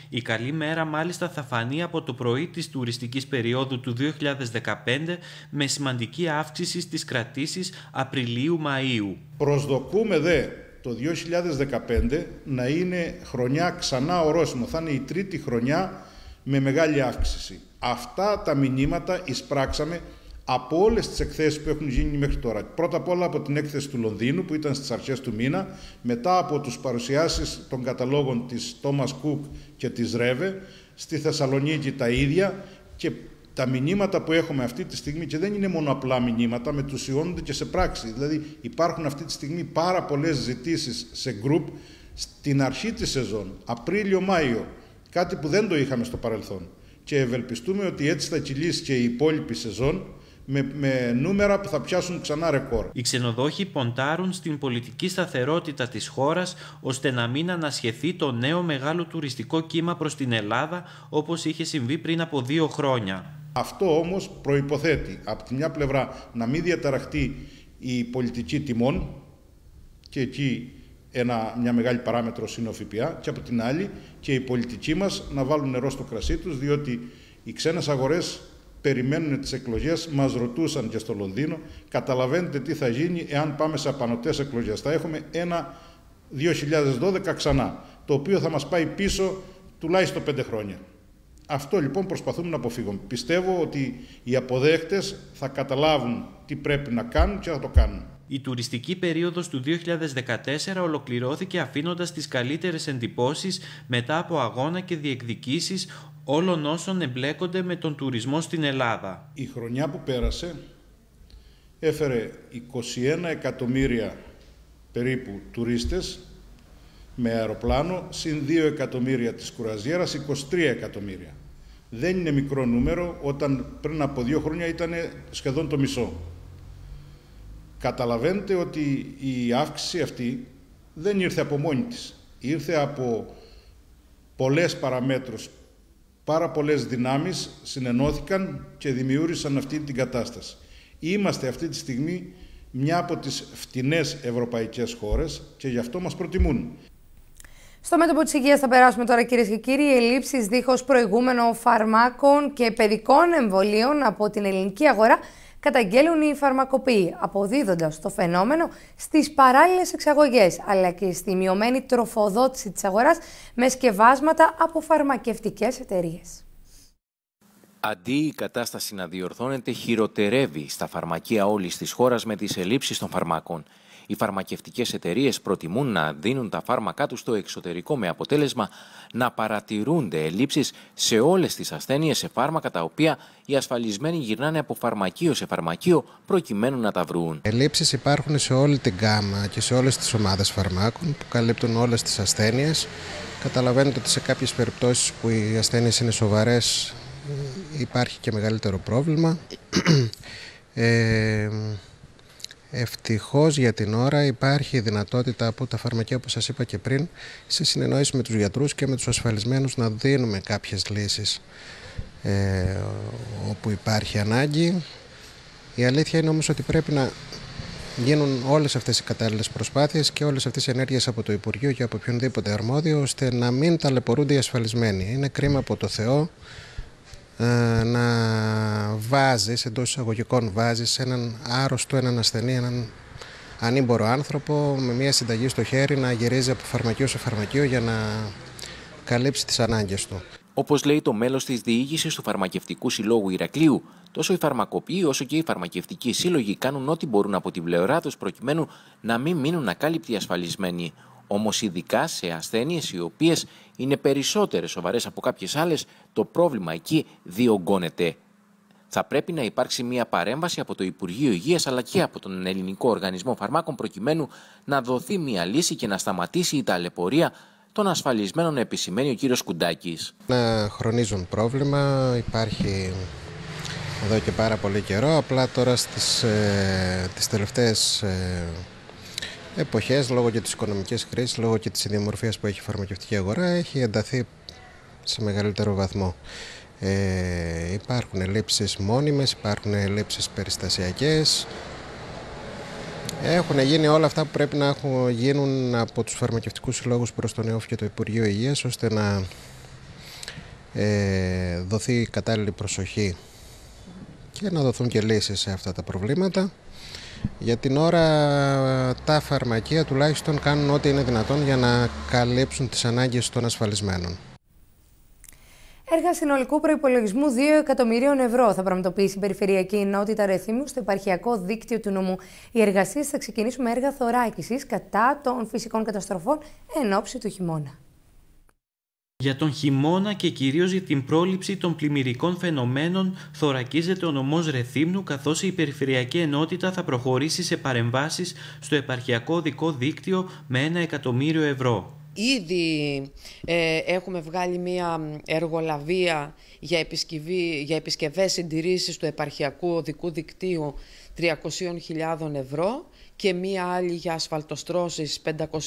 F: Η καλή μέρα μάλιστα θα φανεί από το πρωί της τουριστικής περίοδου του 2015 με σημαντική αύξηση στις κρατήσεις Απριλίου-Μαΐου.
G: Προσδοκούμε το 2015 να είναι χρονιά ξανά ορόσημο. Θα είναι η τρίτη χρονιά με μεγάλη αύξηση. Αυτά τα μηνύματα εισπράξαμε από όλες τις εκθέσεις που έχουν γίνει μέχρι τώρα. Πρώτα απ' όλα από την έκθεση του Λονδίνου που ήταν στις αρχές του μήνα, μετά από τους παρουσιάσεις των καταλόγων της Thomas Cook και της Ρέβε, στη Θεσσαλονίκη τα ίδια, και τα μηνύματα που έχουμε αυτή τη στιγμή, και δεν είναι μόνο απλά μηνύματα, μετουσιώνονται και σε πράξη. Δηλαδή υπάρχουν αυτή τη στιγμή πάρα πολλές ζητήσεις σε γκρουπ στην αρχή της σεζόν, Απρίλιο-Μάιο, κάτι που δεν το είχαμε στο παρελθόν. Και ευελπιστούμε ότι έτσι θα κυλήσει και η υπόλοιπη σεζόν με νούμερα που θα πιάσουν ξανά ρεκόρ.
F: Οι ξενοδόχοι ποντάρουν στην πολιτική σταθερότητα της χώρας ώστε να μην ανασχεθεί το νέο μεγάλο τουριστικό κύμα προς την Ελλάδα όπως είχε συμβεί πριν από 2 χρόνια.
G: Αυτό όμως προϋποθέτει από τη μια πλευρά να μην διαταραχτεί η πολιτική τιμών, και εκεί μια μεγάλη παράμετρος είναι ο ΦΠΑ, και από την άλλη και οι πολιτικοί μας να βάλουν νερό στο κρασί τους, διότι οι ξένες αγορές περιμένουν τις εκλογές, μας ρωτούσαν και στο Λονδίνο, καταλαβαίνετε τι θα γίνει εάν πάμε σε απανωτές εκλογές. Θα έχουμε ένα 2012 ξανά, το οποίο θα μας πάει πίσω τουλάχιστον 5 χρόνια. Αυτό λοιπόν προσπαθούμε να αποφύγουμε. Πιστεύω ότι οι αποδέχτες θα καταλάβουν τι πρέπει να κάνουν και θα το κάνουν.
F: Η τουριστική περίοδος του 2014 ολοκληρώθηκε αφήνοντας τις καλύτερες εντυπώσεις μετά από αγώνα και διεκδικήσεις όλων όσων εμπλέκονται με τον τουρισμό στην Ελλάδα.
G: Η χρονιά που πέρασε έφερε 21 εκατομμύρια περίπου τουρίστες με αεροπλάνο, συν 2 εκατομμύρια της κουραζιέρας, 23 εκατομμύρια. Δεν είναι μικρό νούμερο όταν πριν από 2 χρόνια ήταν σχεδόν το μισό. Καταλαβαίνετε ότι η αύξηση αυτή δεν ήρθε από μόνη της. Ήρθε από πολλές παραμέτρους. Πάρα πολλές δυνάμεις συνενώθηκαν και δημιούργησαν αυτή την κατάσταση. Είμαστε αυτή τη στιγμή μια από τις φτηνές ευρωπαϊκές χώρες και γι' αυτό μας προτιμούν.
A: Στο μέτωπο της υγείας θα περάσουμε τώρα, κυρίες και κύριοι. Οι ελλείψεις δίχως προηγούμενο φαρμάκων και παιδικών εμβολίων από την ελληνική αγορά καταγγέλουν οι φαρμακοποιοί, αποδίδοντας το φαινόμενο στις παράλληλες εξαγωγές, αλλά και στη μειωμένη τροφοδότηση της αγοράς με σκευάσματα από φαρμακευτικές εταιρείες.
H: Αντί η κατάσταση να διορθώνεται, χειροτερεύει στα φαρμακεία όλης της χώρας με τις ελλείψεις των φαρμάκων. Οι φαρμακευτικές εταιρείες προτιμούν να δίνουν τα φάρμακά τους στο εξωτερικό, με αποτέλεσμα να παρατηρούνται ελλείψεις σε όλες τις ασθένειες σε φάρμακα τα οποία οι ασφαλισμένοι γυρνάνε από φαρμακείο σε φαρμακείο προκειμένου να τα βρουν.
W: Ελλείψεις υπάρχουν σε όλη την γκάμα και σε όλες τις ομάδες φαρμάκων που καλύπτουν όλες τις ασθένειες. Καταλαβαίνετε ότι σε κάποιες περιπτώσεις που οι ασθένειες είναι σοβαρές υπάρχει και μεγαλύτερο πρόβλημα. Ευτυχώς για την ώρα υπάρχει η δυνατότητα από τα φαρμακεία, όπως σας είπα και πριν, σε συνεννόηση με τους γιατρούς και με τους ασφαλισμένους να δίνουμε κάποιες λύσεις όπου υπάρχει ανάγκη. Η αλήθεια είναι όμως ότι πρέπει να γίνουν όλες αυτές οι κατάλληλες προσπάθειες και όλες αυτές οι ενέργειες από το Υπουργείο και από οποιονδήποτε αρμόδιο, ώστε να μην ταλαιπωρούνται οι ασφαλισμένοι. Είναι κρίμα από το Θεό να βάζεις, εντός εισαγωγικών βάζεις έναν άρρωστο, έναν ασθενή, έναν ανήμπορο άνθρωπο με μια συνταγή στο χέρι να γυρίζει από φαρμακείο σε φαρμακείο για να καλύψει τις ανάγκες του.
H: Όπως λέει το μέλος της διοίκησης του Φαρμακευτικού Συλλόγου Ηρακλείου, τόσο οι φαρμακοποιοί όσο και οι φαρμακευτικοί σύλλογοι κάνουν ό,τι μπορούν από την πλευρά τους προκειμένου να μην μείνουν ακάλυπτοι ασφαλισμένοι. Όμως ειδικά σε ασθένειες οι οποίες είναι περισσότερες σοβαρές από κάποιες άλλες, το πρόβλημα εκεί διωγγώνεται. Θα πρέπει να υπάρξει μια παρέμβαση από το Υπουργείο Υγείας αλλά και από τον Ελληνικό Οργανισμό Φαρμάκων προκειμένου να δοθεί μια λύση και να σταματήσει η ταλαιπωρία των ασφαλισμένων, επισημαίνει ο κύριος Κουντάκης.
W: Ένα χρονίζον πρόβλημα υπάρχει εδώ και πάρα πολύ καιρό, απλά τώρα τις τελευταίες εποχές, λόγω και της οικονομικής κρίσης, λόγω και της ιδιομορφίας που έχει η φαρμακευτική αγορά, έχει ενταθεί σε μεγαλύτερο βαθμό. Υπάρχουν ελλείψεις μόνιμες, υπάρχουν ελλείψεις περιστασιακές. Έχουν γίνει όλα αυτά που πρέπει να γίνουν από τους φαρμακευτικούς συλλόγους προς τον ΕΟΦ και το Υπουργείο Υγείας, ώστε να δοθεί κατάλληλη προσοχή και να δοθούν και λύσεις σε αυτά τα προβλήματα. Για την ώρα τα φαρμακεία τουλάχιστον κάνουν ό,τι είναι δυνατόν για να καλύψουν τις ανάγκες των ασφαλισμένων.
A: Έργα συνολικού προϋπολογισμού 2 εκατομμυρίων ευρώ θα πραγματοποιήσει η Περιφερειακή Ενότητα Ρεθύμνου στο επαρχιακό δίκτυο του νομού. Οι εργασίες θα ξεκινήσουν με έργα θωράκισης κατά των φυσικών καταστροφών εν ώψη του χειμώνα.
F: Για τον χειμώνα και κυρίως για την πρόληψη των πλημμυρικών φαινομένων θωρακίζεται ο νομός Ρεθύμνου, καθώς η Περιφερειακή Ενότητα θα προχωρήσει σε παρεμβάσεις στο επαρχιακό οδικό δίκτυο με 1 εκατομμύριο ευρώ.
I: Ήδη έχουμε βγάλει μια εργολαβία για επισκευές συντηρήσεις του επαρχιακού οδικού δικτύου 300.000 ευρώ και μια άλλη για ασφαλτοστρώσεις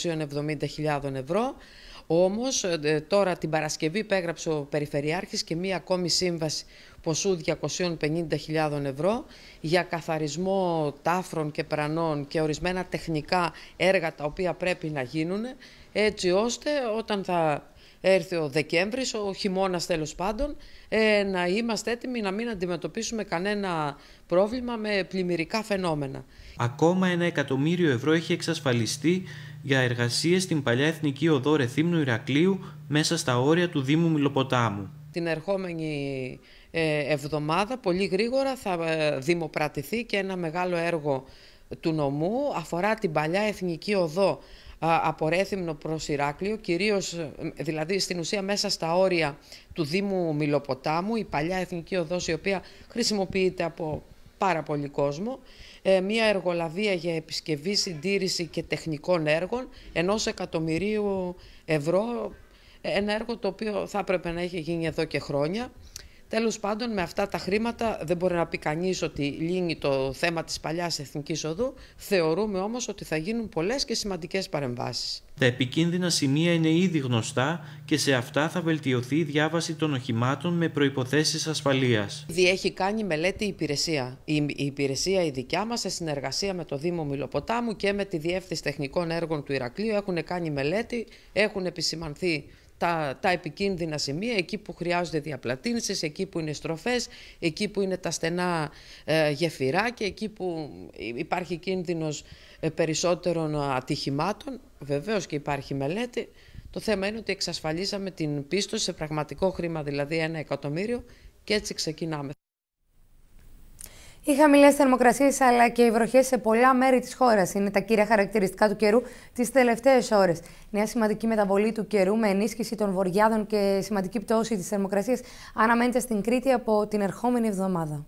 I: 570.000 ευρώ. Όμως τώρα την Παρασκευή υπέγραψε ο Περιφερειάρχης και μία ακόμη σύμβαση ποσού 250.000 ευρώ για καθαρισμό τάφρων και πρανών και ορισμένα τεχνικά έργα τα οποία πρέπει να γίνουν, έτσι ώστε όταν θα έρθει ο Δεκέμβρης, ο χειμώνας τέλος πάντων, να είμαστε έτοιμοι να μην αντιμετωπίσουμε κανένα πρόβλημα με πλημμυρικά φαινόμενα.
F: Ακόμα 1 εκατομμύριο ευρώ έχει εξασφαλιστεί για εργασίες στην παλιά Εθνική Οδό Ρεθύμνου Ηρακλείου μέσα στα όρια του Δήμου Μιλοποτάμου.
I: Την ερχόμενη εβδομάδα πολύ γρήγορα θα δημοπρατηθεί και ένα μεγάλο έργο του νομού, αφορά την παλιά Εθνική Οδό από Ρέθυμνο προς Ηράκλειο, κυρίως δηλαδή στην ουσία μέσα στα όρια του Δήμου Μιλοποτάμου, η παλιά Εθνική Οδός η οποία χρησιμοποιείται από πάρα πολύ κόσμο, μια εργολαβία για επισκευή, συντήρηση και τεχνικών έργων 1 εκατομμυρίου ευρώ, ένα έργο το οποίο θα έπρεπε να έχει γίνει εδώ και χρόνια. Τέλος πάντων, με αυτά τα χρήματα δεν μπορεί να πει κανείς ότι λύνει το θέμα της παλιάς Εθνικής Οδού. Θεωρούμε όμως ότι θα γίνουν πολλές και σημαντικές παρεμβάσεις.
F: Τα επικίνδυνα σημεία είναι ήδη γνωστά και σε αυτά θα βελτιωθεί η διάβαση των οχημάτων με προϋποθέσεις ασφαλείας.
I: Ήδη έχει κάνει μελέτη η υπηρεσία. Η υπηρεσία η δικιά μας, σε συνεργασία με το Δήμο Μιλοποτάμου και με τη Διεύθυνση Τεχνικών Έργων του Ηρακλείου, έχουν κάνει μελέτη, έχουν επισημανθεί τα επικίνδυνα σημεία, εκεί που χρειάζονται διαπλατήνσεις, εκεί που είναι στροφές, εκεί που είναι τα στενά γεφυράκια, εκεί που υπάρχει κίνδυνος περισσότερων ατυχημάτων. Βεβαίως και υπάρχει μελέτη. Το θέμα είναι ότι εξασφαλίσαμε την πίστοση σε πραγματικό χρήμα, δηλαδή 1 εκατομμύριο, και έτσι ξεκινάμε.
A: Οι χαμηλές θερμοκρασίες αλλά και οι βροχές σε πολλά μέρη της χώρας είναι τα κύρια χαρακτηριστικά του καιρού τις τελευταίες ώρες. Νέα σημαντική μεταβολή του καιρού με ενίσχυση των βορειάδων και σημαντική πτώση της θερμοκρασίας αναμένεται στην Κρήτη από την ερχόμενη εβδομάδα.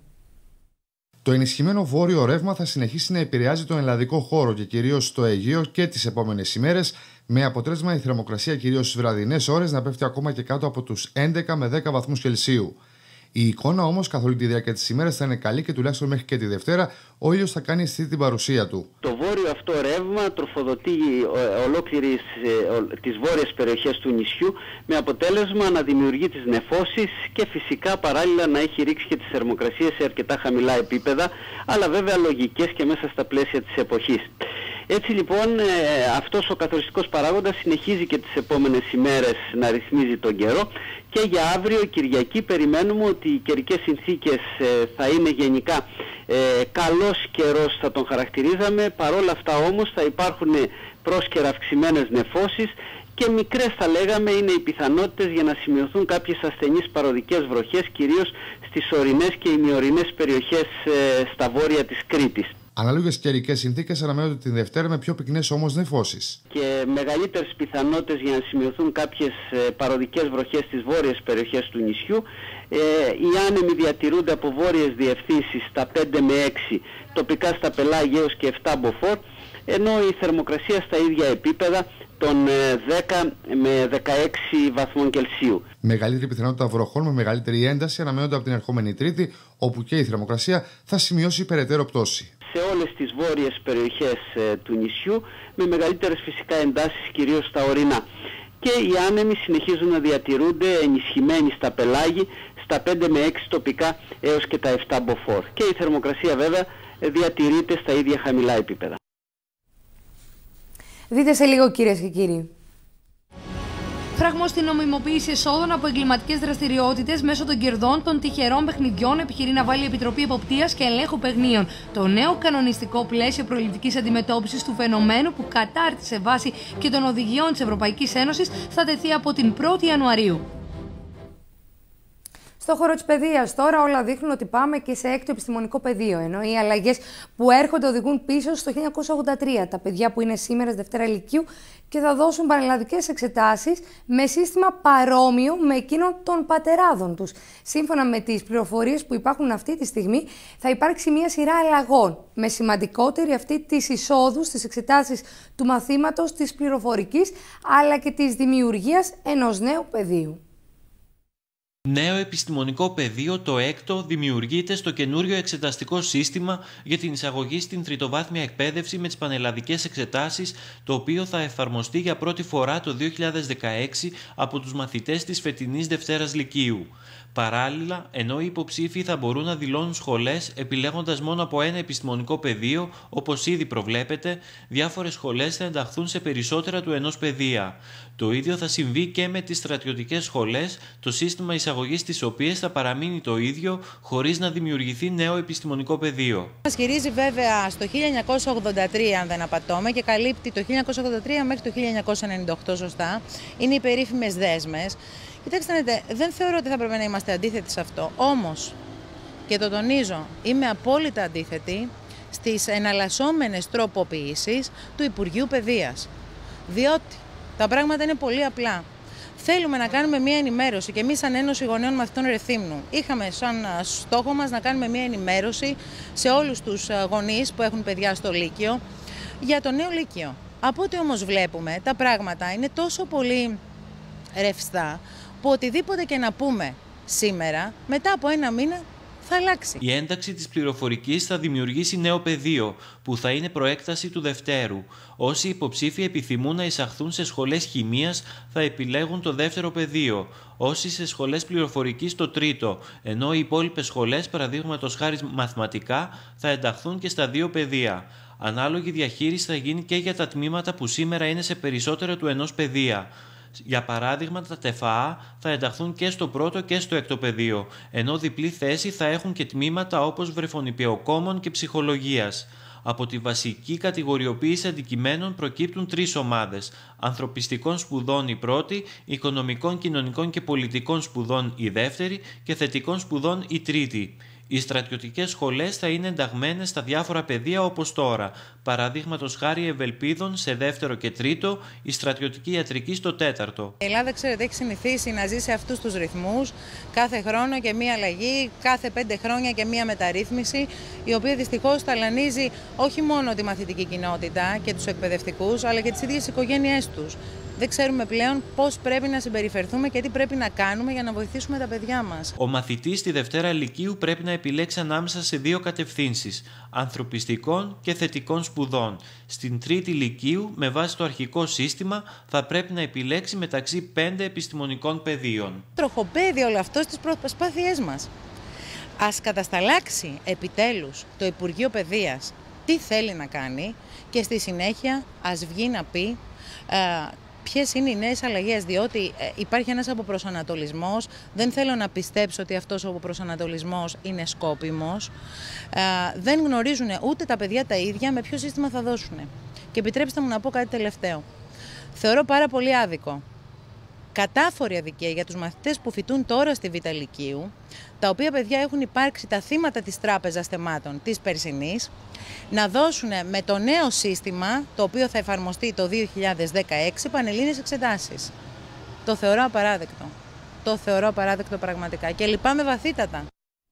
J: Το ενισχυμένο βόρειο ρεύμα θα συνεχίσει να επηρεάζει τον ελλαδικό χώρο και κυρίως το Αιγαίο και τις επόμενες ημέρες, με αποτέλεσμα η θερμοκρασία κυρίως στις βραδινές ώρες να πέφτει ακόμα και κάτω από τους 11 με 10 βαθμούς Κελσίου. Η εικόνα όμως καθ' όλη τη διάρκεια της ημέρας θα είναι καλή και τουλάχιστον μέχρι και τη Δευτέρα ο ήλιος θα κάνει αισθητή την παρουσία του.
K: Το βόρειο αυτό ρεύμα τροφοδοτεί ολόκληρες τις βόρειες περιοχές του νησιού, με αποτέλεσμα να δημιουργεί τις νεφώσεις και φυσικά παράλληλα να έχει ρίξει και τις θερμοκρασίες σε αρκετά χαμηλά επίπεδα, αλλά βέβαια λογικές και μέσα στα πλαίσια της εποχής. Έτσι λοιπόν αυτός ο καθοριστικός παράγοντας συνεχίζει και τις επόμενες ημέρες να ρυθμίζει τον καιρό, και για αύριο Κυριακή περιμένουμε ότι οι καιρικές συνθήκες θα είναι γενικά καλός καιρός, θα τον χαρακτηρίζαμε. Παρόλα αυτά όμως θα υπάρχουν πρόσκαιρα αυξημένες νεφώσεις και μικρές θα λέγαμε είναι οι πιθανότητες για να σημειωθούν κάποιες ασθενείς παροδικές βροχές, κυρίως στις ορεινές και ημιορεινές περιοχές στα βόρεια της Κρήτης.
J: Ανάλογες καιρικές συνθήκες αναμένονται την Δευτέρα με πιο πυκνές όμως νεφώσεις.
K: Και μεγαλύτερες πιθανότητες για να σημειωθούν κάποιες παροδικές βροχές στις βόρειες περιοχές του νησιού. Οι άνεμοι διατηρούνται από βόρειες διευθύνσεις στα 5 με 6, τοπικά στα Πελάγια έως και 7 μποφόρ, ενώ η θερμοκρασία στα ίδια επίπεδα των 10 με 16 βαθμών Κελσίου.
J: Μεγαλύτερη πιθανότητα βροχών με μεγαλύτερη ένταση αναμένονται από την ερχόμενη Τρίτη, όπου και η θερμοκρασία θα σημειώσει περαιτέρω πτώση.
K: Σε όλες τις βόρειες περιοχές του νησιού, με μεγαλύτερες φυσικά εντάσεις κυρίως στα ορεινά. Και οι άνεμοι συνεχίζουν να διατηρούνται ενισχυμένοι στα Πελάγη, στα 5 με 6 τοπικά έως και τα 7 μποφόρ. Και η θερμοκρασία βέβαια διατηρείται στα ίδια χαμηλά επίπεδα.
A: Δείτε σε λίγο, κυρίες και κύριοι. Φραγμό στην νομιμοποίηση εσόδων από εγκληματικές δραστηριότητες μέσω των κερδών των τυχερών παιχνιδιών επιχειρεί να βάλει η Επιτροπή Εποπτείας και Ελέγχου Παιγνίων. Το νέο κανονιστικό πλαίσιο προληπτικής αντιμετώπισης του φαινομένου που κατάρτισε βάση και των οδηγιών της Ευρωπαϊκής Ένωσης θα τεθεί από την 1η Ιανουαρίου. Στο χώρο της παιδείας τώρα όλα δείχνουν ότι πάμε και σε έκτο επιστημονικό πεδίο, ενώ οι αλλαγές που έρχονται οδηγούν πίσω στο 1983. Τα παιδιά που είναι σήμερα Δευτέρα Λυκείου και θα δώσουν πανελλαδικές εξετάσεις με σύστημα παρόμοιο με εκείνο των πατεράδων τους. Σύμφωνα με τις πληροφορίες που υπάρχουν αυτή τη στιγμή, θα υπάρξει μια σειρά αλλαγών, με σημαντικότερη αυτή της εισόδου στις εξετάσεις του μαθήματος της πληροφορικής, αλλά και της δημιουργίας ενός νέου πεδίου.
F: Νέο επιστημονικό πεδίο, το έκτο, δημιουργείται στο καινούριο εξεταστικό σύστημα για την εισαγωγή στην τριτοβάθμια εκπαίδευση με τις πανελλαδικές εξετάσεις, το οποίο θα εφαρμοστεί για πρώτη φορά το 2016 από τους μαθητές της φετινής Δευτέρας Λυκείου. Παράλληλα, ενώ οι υποψήφοι θα μπορούν να δηλώνουν σχολές επιλέγοντας μόνο από ένα επιστημονικό πεδίο, όπως ήδη προβλέπεται, διάφορες σχολές θα ενταχθούν σε περισσότερα του ενός πεδία. Το ίδιο θα συμβεί και με τις στρατιωτικές σχολές, το σύστημα εισαγωγής της οποίας θα παραμείνει το ίδιο, χωρίς να δημιουργηθεί νέο επιστημονικό πεδίο.
C: Μας γυρίζει βέβαια στο 1983, αν δεν απατώμε, και καλύπτει το 1983 μέχρι το 1998, σωστά. Είναι οι περίφημες δέσμες. Κοιτάξτε, δεν θεωρώ ότι θα πρέπει να είμαστε αντίθετοι σε αυτό. Όμως, και το τονίζω, είμαι απόλυτα αντίθετη στις εναλλασσόμενες τροποποιήσεις του Υπουργείου Παιδείας. Διότι τα πράγματα είναι πολύ απλά. Θέλουμε να κάνουμε μια ενημέρωση και εμείς, σαν Ένωση Γονέων Μαθητών Ρεθύμνου, είχαμε σαν στόχο μας να κάνουμε μια ενημέρωση σε όλους τους γονείς που έχουν παιδιά στο Λύκειο για το νέο Λύκειο. Από ό,τι όμως βλέπουμε, τα πράγματα είναι τόσο πολύ ρευστά που οτιδήποτε και να πούμε σήμερα, μετά από ένα μήνα θα αλλάξει.
F: Η ένταξη της πληροφορικής θα δημιουργήσει νέο πεδίο, που θα είναι προέκταση του Δευτέρου. Όσοι υποψήφοι επιθυμούν να εισαχθούν σε σχολές χημείας θα επιλέγουν το δεύτερο πεδίο, όσοι σε σχολές πληροφορικής το τρίτο, ενώ οι υπόλοιπες σχολές, παραδείγματος χάρη μαθηματικά, θα ενταχθούν και στα δύο πεδία. Ανάλογη διαχείριση θα γίνει και για τα τμήματα που σήμερα είναι σε περισσότερα του ενός πεδία. Για παράδειγμα, τα ΤΕΦΑΑ θα ενταχθούν και στο πρώτο και στο έκτο πεδίο, ενώ διπλή θέση θα έχουν και τμήματα όπως βρεφονιπιοκόμων και ψυχολογίας. Από τη βασική κατηγοριοποίηση αντικειμένων προκύπτουν τρεις ομάδες: ανθρωπιστικών σπουδών η πρώτη, οικονομικών, κοινωνικών και πολιτικών σπουδών η δεύτερη και θετικών σπουδών η τρίτη. Οι στρατιωτικές σχολές θα είναι ενταγμένες στα διάφορα πεδία όπως τώρα, παραδείγματος χάρη Ευελπίδων σε δεύτερο και τρίτο, η στρατιωτική ιατρική στο τέταρτο.
C: Η Ελλάδα, ξέρετε, έχει συνηθίσει να ζει σε αυτούς τους ρυθμούς, κάθε χρόνο και μία αλλαγή, κάθε 5 χρόνια και μία μεταρρύθμιση, η οποία δυστυχώς ταλανίζει όχι μόνο τη μαθητική κοινότητα και τους εκπαιδευτικούς, αλλά και τις ίδιες οικογένειές τους. Δεν ξέρουμε πλέον πώς πρέπει να συμπεριφερθούμε και τι πρέπει να κάνουμε για να βοηθήσουμε τα παιδιά μας.
F: Ο μαθητής στη Δευτέρα Λυκείου πρέπει να επιλέξει ανάμεσα σε δύο κατευθύνσεις: ανθρωπιστικών και θετικών σπουδών. Στην Τρίτη Λυκείου, με βάση το αρχικό σύστημα, θα πρέπει να επιλέξει μεταξύ 5 επιστημονικών πεδίων.
C: Τροχοπέδι όλο αυτό στις προσπάθειές μας. Ας κατασταλάξει επιτέλους το Υπουργείο Παιδείας τι θέλει να κάνει και στη συνέχεια ας βγει να πει ποιες είναι οι νέες αλλαγές, διότι υπάρχει ένας αποπροσανατολισμός. Δεν θέλω να πιστέψω ότι αυτός ο αποπροσανατολισμός είναι σκόπιμος. Δεν γνωρίζουν ούτε τα παιδιά τα ίδια με ποιο σύστημα θα δώσουν. Και επιτρέψτε μου να πω κάτι τελευταίο. Θεωρώ πάρα πολύ άδικο, κατάφορη αδικία για τους μαθητές που φοιτούν τώρα στη Β' Λυκείου, τα οποία παιδιά έχουν υπάρξει τα θύματα της τράπεζας θεμάτων της περσινής, να δώσουν με το νέο σύστημα, το οποίο θα εφαρμοστεί το 2016, πανελλήνιες εξετάσεις. Το θεωρώ απαράδεκτο. Το θεωρώ απαράδεκτο πραγματικά και λυπάμαι βαθύτατα.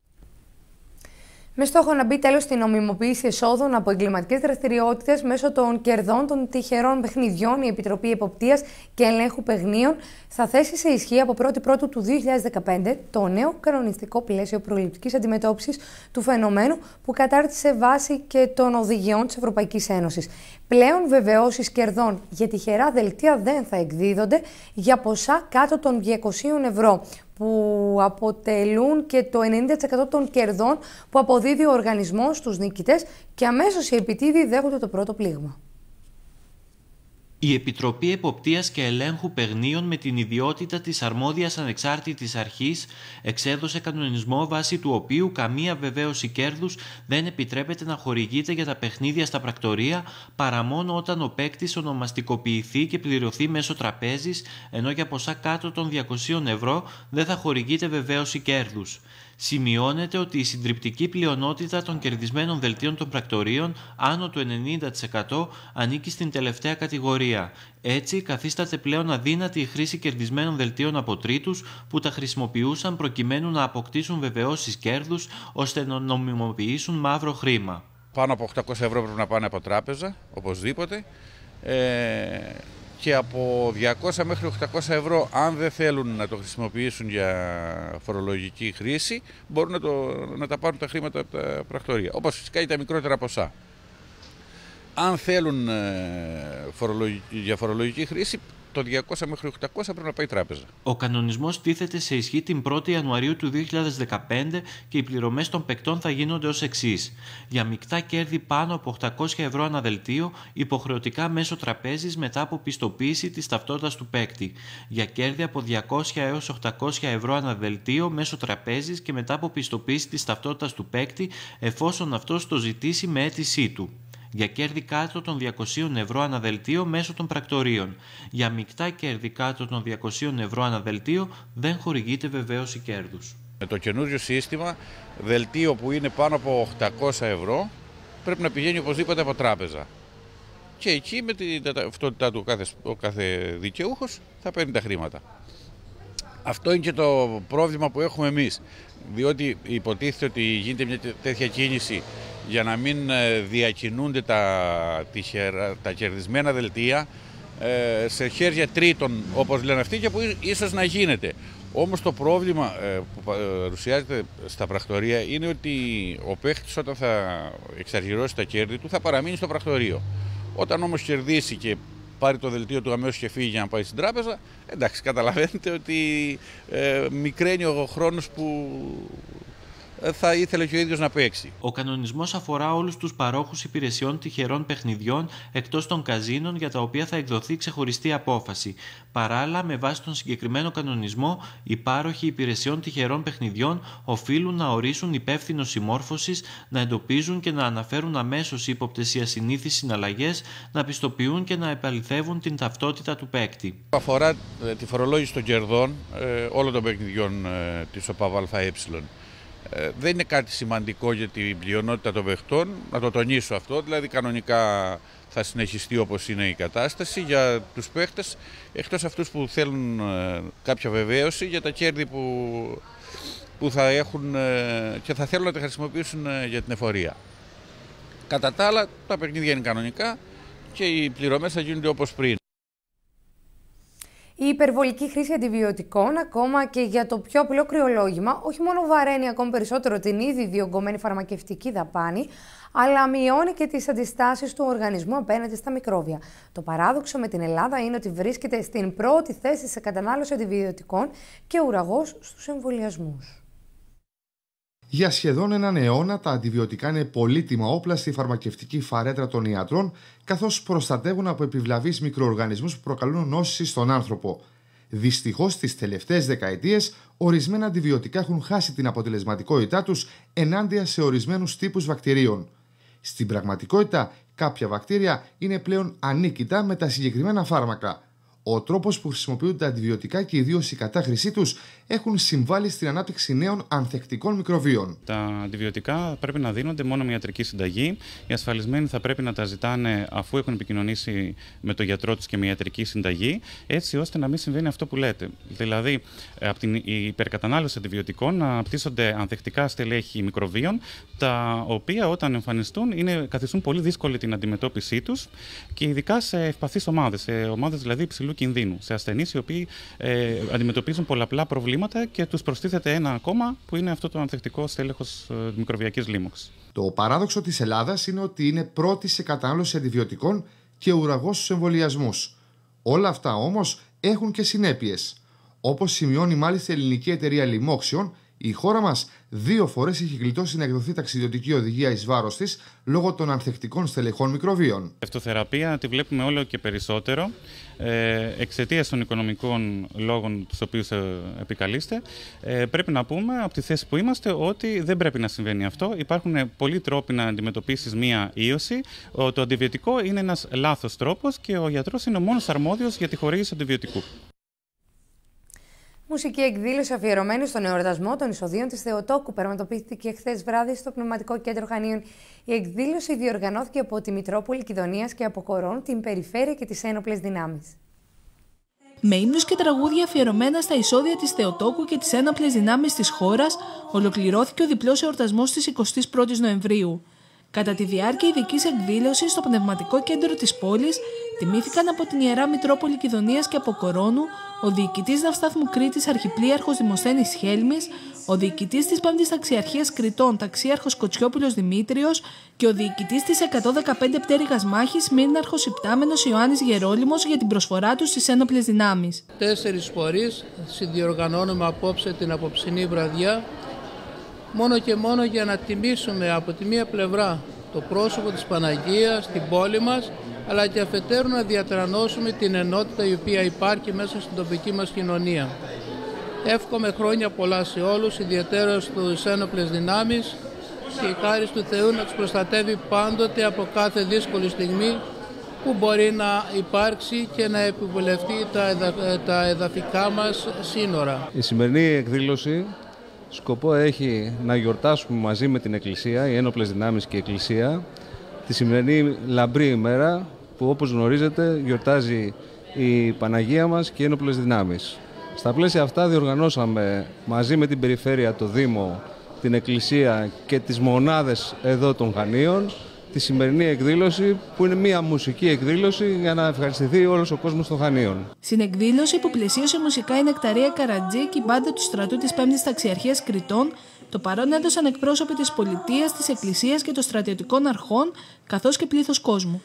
A: Με στόχο να μπει τέλος στην νομιμοποίηση εσόδων από εγκληματικές δραστηριότητες μέσω των κερδών των τυχερών παιχνιδιών, η Επιτροπή Εποπτείας και Ελέγχου Παιγνίων θα θέσει σε ισχύ από 1η Πρώτου του 2015 το νέο κανονιστικό πλαίσιο προληπτικής αντιμετώπισης του φαινομένου που κατάρτισε βάση και των οδηγιών της Ευρωπαϊκής Ένωσης. Πλέον βεβαιώσεις κερδών για τυχερά δελτία δεν θα εκδίδονται για ποσά κάτω των 200 ευρώ, που αποτελούν και το 90% των κερδών που αποδίδει ο οργανισμός στους νικητές και αμέσως οι επιτίδιοι δέχονται το πρώτο πλήγμα.
F: Η Επιτροπή Εποπτείας και Ελέγχου Παιγνίων, με την ιδιότητα της αρμόδιας ανεξάρτητης αρχής, εξέδωσε κανονισμό βάσει του οποίου καμία βεβαίωση κέρδους δεν επιτρέπεται να χορηγείται για τα παιχνίδια στα πρακτορεία παρά μόνο όταν ο παίκτης ονομαστικοποιηθεί και πληρωθεί μέσω τραπέζης, ενώ για ποσά κάτω των 200 ευρώ δεν θα χορηγείται βεβαίωση κέρδους. Σημειώνεται ότι η συντριπτική πλειονότητα των κερδισμένων δελτίων των πρακτορείων, άνω του 90%, ανήκει στην τελευταία κατηγορία. Έτσι, καθίσταται πλέον αδύνατη η χρήση κερδισμένων δελτίων από τρίτους που τα χρησιμοποιούσαν προκειμένου να αποκτήσουν βεβαιώσεις κέρδους ώστε να νομιμοποιήσουν μαύρο χρήμα.
M: Πάνω από 800 ευρώ πρέπει να πάνε από τράπεζα, οπωσδήποτε. Και από 200 μέχρι 800 ευρώ, αν δεν θέλουν να το χρησιμοποιήσουν για φορολογική χρήση, μπορούν να τα πάρουν τα χρήματα από τα πρακτορεία. Όπως φυσικά και τα μικρότερα ποσά. Αν θέλουν για φορολογική χρήση, το 200 μέχρι 800 πρέπει να πάει τράπεζα.
F: Ο κανονισμός τίθεται σε ισχύ την 1η Ιανουαρίου του 2015 και οι πληρωμές των παικτών θα γίνονται ως εξής. Για μεικτά κέρδη πάνω από 800 ευρώ ανά δελτίο, υποχρεωτικά μέσω τραπέζης μετά από πιστοποίηση της ταυτότητας του παίκτη. Για κέρδη από 200 έως 800 ευρώ ανά δελτίο, μέσω τραπέζης και μετά από πιστοποίηση της ταυτότητας του παίκτη, εφόσον αυτός το ζητήσει με αίτησή του. Για κέρδη κάτω των 200 ευρώ αναδελτίο μέσω των πρακτορείων. Για μεικτά κέρδη κάτω των 200 ευρώ αναδελτίο δεν χορηγείται βεβαίωση κέρδους.
M: Με το καινούριο σύστημα, δελτίο που είναι πάνω από 800 ευρώ πρέπει να πηγαίνει οπωσδήποτε από τράπεζα. Και εκεί με την ταυτότητά του ο κάθε δικαιούχος θα παίρνει τα χρήματα. Αυτό είναι και το πρόβλημα που έχουμε εμείς, διότι υποτίθεται ότι γίνεται μια τέτοια κίνηση για να μην διακινούνται τα κερδισμένα δελτία σε χέρια τρίτων, όπως λένε αυτοί, και που ίσως να γίνεται. Όμως το πρόβλημα που παρουσιάζεται στα πρακτορεία είναι ότι ο παίχτης, όταν θα εξαργυρώσει τα κέρδη του, θα παραμείνει στο πρακτορείο. Όταν όμως κερδίσει και πάρει το δελτίο του αμέσως και φύγει για να πάει στην τράπεζα, εντάξει, καταλαβαίνετε ότι μικραίνει ο χρόνος που θα ήθελε και ο ίδιος να παίξει.
F: Ο κανονισμός αφορά όλους τους παρόχους υπηρεσιών τυχερών παιχνιδιών εκτός των καζίνων, για τα οποία θα εκδοθεί ξεχωριστή απόφαση. Παράλληλα, με βάση τον συγκεκριμένο κανονισμό, οι πάροχοι υπηρεσιών τυχερών παιχνιδιών οφείλουν να ορίσουν υπεύθυνο συμμόρφωσης, να εντοπίζουν και να αναφέρουν αμέσως ύποπτες ή ασυνήθεις συναλλαγές, να πιστοποιούν και να επαληθεύουν την ταυτότητα του παίκτη.
M: Αφορά τη φορολόγηση των κερδών όλων των παιχνιδιών της ΟΠΑΒ-ΑΕ. Δεν είναι κάτι σημαντικό για την πλειονότητα των παιχτών, να το τονίσω αυτό, δηλαδή κανονικά θα συνεχιστεί όπως είναι η κατάσταση για τους παίχτες, εκτός αυτούς που θέλουν κάποια βεβαίωση για τα κέρδη που θα έχουν και θα θέλουν να τα χρησιμοποιήσουν για την εφορία. Κατά τα άλλα, τα παιχνίδια είναι κανονικά και οι πληρωμές θα γίνονται όπως πριν.
A: Η υπερβολική χρήση αντιβιωτικών, ακόμα και για το πιο απλό κρυολόγημα, όχι μόνο βαραίνει ακόμη περισσότερο την ήδη διωγγωμένη φαρμακευτική δαπάνη, αλλά μειώνει και τις αντιστάσεις του οργανισμού απέναντι στα μικρόβια. Το παράδοξο με την Ελλάδα είναι ότι βρίσκεται στην πρώτη θέση σε κατανάλωση αντιβιωτικών και ουραγός στους εμβολιασμούς.
J: Για σχεδόν έναν αιώνα, τα αντιβιωτικά είναι πολύτιμα όπλα στη φαρμακευτική φαρέτρα των ιατρών, καθώς προστατεύουν από επιβλαβείς μικροοργανισμούς που προκαλούν νόσεις στον άνθρωπο. Δυστυχώς, τις τελευταίες δεκαετίες, ορισμένα αντιβιωτικά έχουν χάσει την αποτελεσματικότητά τους ενάντια σε ορισμένους τύπους βακτηρίων. Στην πραγματικότητα, κάποια βακτήρια είναι πλέον ανίκητα με τα συγκεκριμένα φάρμακα. Ο τρόπος που χρησιμοποιούνται τα αντιβιωτικά και ιδίως η κατάχρησή τους έχουν συμβάλει στην ανάπτυξη νέων ανθεκτικών μικροβίων.
N: Τα αντιβιωτικά πρέπει να δίνονται μόνο με ιατρική συνταγή. Οι ασφαλισμένοι θα πρέπει να τα ζητάνε αφού έχουν επικοινωνήσει με τον γιατρό τους και με ιατρική συνταγή, έτσι ώστε να μην συμβαίνει αυτό που λέτε. Δηλαδή, από την υπερκατανάλωση αντιβιωτικών να απτύσσονται ανθεκτικά στελέχη μικροβίων, τα οποία όταν εμφανιστούν καθιστούν πολύ δύσκολη την αντιμετώπιση τους και ειδικά σε ευπαθείς ομάδες, σε ομάδες δηλαδή υψηλού κινδύνου, σε ασθενείς οι οποίοι αντιμετωπίζουν πολλαπλά προβλήματα και τους προστίθεται ένα ακόμα που είναι αυτό το ανθεκτικό στέλεχος μικροβιακής λίμωξης.
J: Το παράδοξο της Ελλάδας είναι ότι είναι πρώτη σε κατανάλωση αντιβιωτικών και ουραγός στους εμβολιασμούς. Όλα αυτά όμως έχουν και συνέπειες. Όπως σημειώνει μάλιστα η ελληνική εταιρεία λοιμόξεων, Η χώρα μας 2 φορές έχει γλιτώσει να εκδοθεί ταξιδιωτική οδηγία εις βάρος της λόγω των ανθεκτικών στελεχών μικροβίων. Η
N: αυτοθεραπεία τη βλέπουμε όλο και περισσότερο εξαιτίας των οικονομικών λόγων τους οποίους επικαλείστε. Πρέπει να πούμε από τη θέση που είμαστε ότι δεν πρέπει να συμβαίνει αυτό. Υπάρχουν πολλοί τρόποι να αντιμετωπίσεις μία ίωση. Το αντιβιωτικό είναι ένας λάθος τρόπος και ο γιατρός είναι ο μόνος αρμόδιος για τη χορήγηση αντιβιωτικού.
A: Μουσική εκδήλωση αφιερωμένη στον εορτασμό των εισοδίων της Θεοτόκου πραγματοποιήθηκε χθες βράδυ στο Πνευματικό Κέντρο Χανίων. Η εκδήλωση διοργανώθηκε από τη Μητρόπολη Κηδωνίας και από Κορών, την Περιφέρεια και τις Ένοπλες Δυνάμεις.
V: Με ύμνους και τραγούδια αφιερωμένα στα εισόδια της Θεοτόκου και τις ένοπλες δυνάμεις της χώρας, ολοκληρώθηκε ο διπλός εορτασμός της 21ης Νοεμβρίου. Κατά τη διάρκεια ειδικής εκδήλωσης στο Πνευματικό Κέντρο της πόλης, τιμήθηκαν από την Ιερά Μητρόπολη Κηδωνίας και από Κορώνου ο διοικητής Ναυστάθμου Κρήτης Αρχιπλήαρχος Δημοσθένης Χέλμης, ο διοικητής της 5ης Ταξιαρχίας Κρητών Ταξίαρχος Κοτσιόπουλος Δημήτριος και ο διοικητής της 115 Πτέρυγας Μάχης Μύρναρχος Υπτάμενος Ιωάννης Γερόλυμος για την προσφορά τους στις ένοπλες δυνάμεις.
O: 4 φορείς συνδιοργανώνουμε απόψε την απόψινή βραδιά, μόνο και μόνο για να τιμήσουμε από τη μία πλευρά το πρόσωπο της Παναγίας στην πόλη μας, αλλά και αφετέρου να διατρανώσουμε την ενότητα η οποία υπάρχει μέσα στην τοπική μας κοινωνία. Εύχομαι χρόνια πολλά σε όλους, ιδιαίτερα στους ένοπλες δυνάμεις, και η χάρις του Θεού να τους προστατεύει πάντοτε από κάθε δύσκολη στιγμή που μπορεί να υπάρξει και να επιβουλευτεί τα εδαφικά μας σύνορα.
P: Η σημερινή εκδήλωση σκοπό έχει να γιορτάσουμε μαζί με την Εκκλησία, οι ένοπλες δυνάμεις και η Εκκλησία, τη σημερινή λαμπρή ημέρα που, όπως γνωρίζετε, γιορτάζει η Παναγία μας και οι ένοπλες δυνάμεις. Στα πλαίσια αυτά διοργανώσαμε μαζί με την Περιφέρεια, το Δήμο, την Εκκλησία και τις μονάδες εδώ των Χανίων τη σημερινή εκδήλωση, που είναι μια μουσική εκδήλωση για να ευχαριστηθεί όλος ο κόσμος των Χανίων.
V: Στην εκδήλωση που πλαισίωσε μουσικά η Νεκταρία Καρατζή και η μπάντα του στρατού της 5ης Ταξιαρχίας Κρητών, το παρόν έδωσαν εκπρόσωποι της πολιτείας, της Εκκλησίας και των στρατιωτικών αρχών, καθώς και πλήθος κόσμου.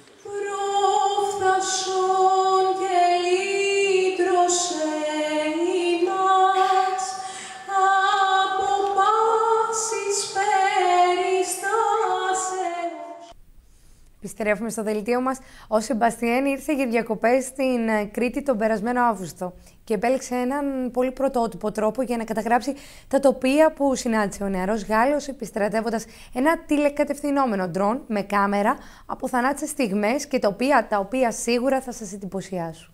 A: Επιστρέφουμε στο δελτίο μας. Ο Σεμπαστιέν ήρθε για διακοπές στην Κρήτη τον περασμένο Αύγουστο και επέλεξε έναν πολύ πρωτότυπο τρόπο για να καταγράψει τα τοπία που συνάντησε ο νεαρός Γάλλος, επιστρατεύοντας ένα τηλεκατευθυνόμενο ντρόν με κάμερα από θανάτισες στιγμές και τοπία τα οποία σίγουρα θα σας εντυπωσιάσουν.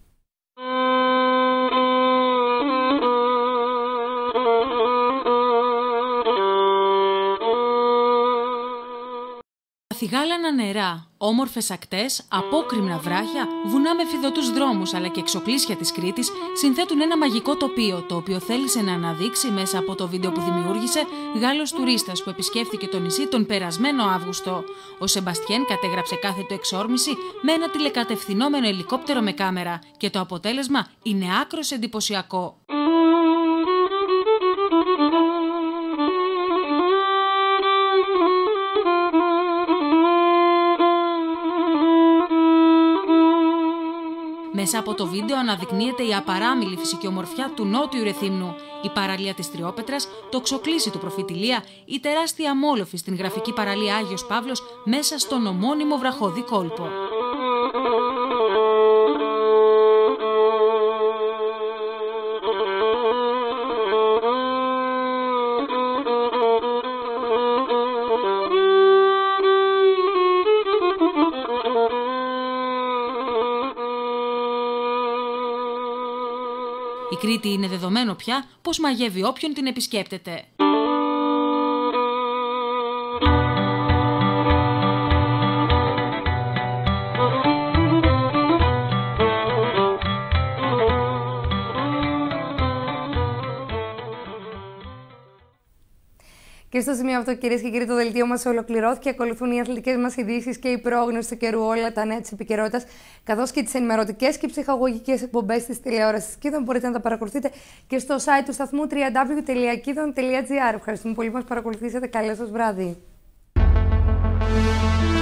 B: Θυγάλανα νερά, όμορφες ακτές, απόκρημνα βράχια, βουνά με φιδωτούς δρόμους αλλά και εξοκλήσια της Κρήτης συνθέτουν ένα μαγικό τοπίο, το οποίο θέλησε να αναδείξει μέσα από το βίντεο που δημιούργησε Γάλλος τουρίστας που επισκέφθηκε το νησί τον περασμένο Αύγουστο. Ο Σεμπαστιέν κατέγραψε κάθε του εξόρμηση με ένα τηλεκατευθυνόμενο ελικόπτερο με κάμερα και το αποτέλεσμα είναι άκρως εντυπωσιακό. Μέσα από το βίντεο αναδεικνύεται η απαράμιλη φυσική ομορφιά του νότιου Ρεθύμνου, η παραλία της Τριόπετρας, το ξοκλήσι του Προφητηλία, η τεράστια Μόλοφη στην γραφική παραλία Άγιος Παύλος μέσα στον ομώνυμο βραχώδη κόλπο. Η Κρήτη είναι δεδομένο πια πως μαγεύει όποιον την επισκέπτεται.
A: Και στο σημείο αυτό, κυρίες και κύριοι, το δελτίο μας ολοκληρώθηκε. Ακολουθούν οι αθλητικές μας ειδήσεις και η πρόγνωση του καιρού, όλα τα νέα της επικαιρότητας, καθώς και τις ενημερωτικές και ψυχαγωγικές εκπομπές της τηλεόρασης Κίδων. Μπορείτε να τα παρακολουθείτε και στο site του σταθμού www.kidon.gr. Ευχαριστούμε πολύ που μας παρακολουθήσατε. Καλό σας βράδυ.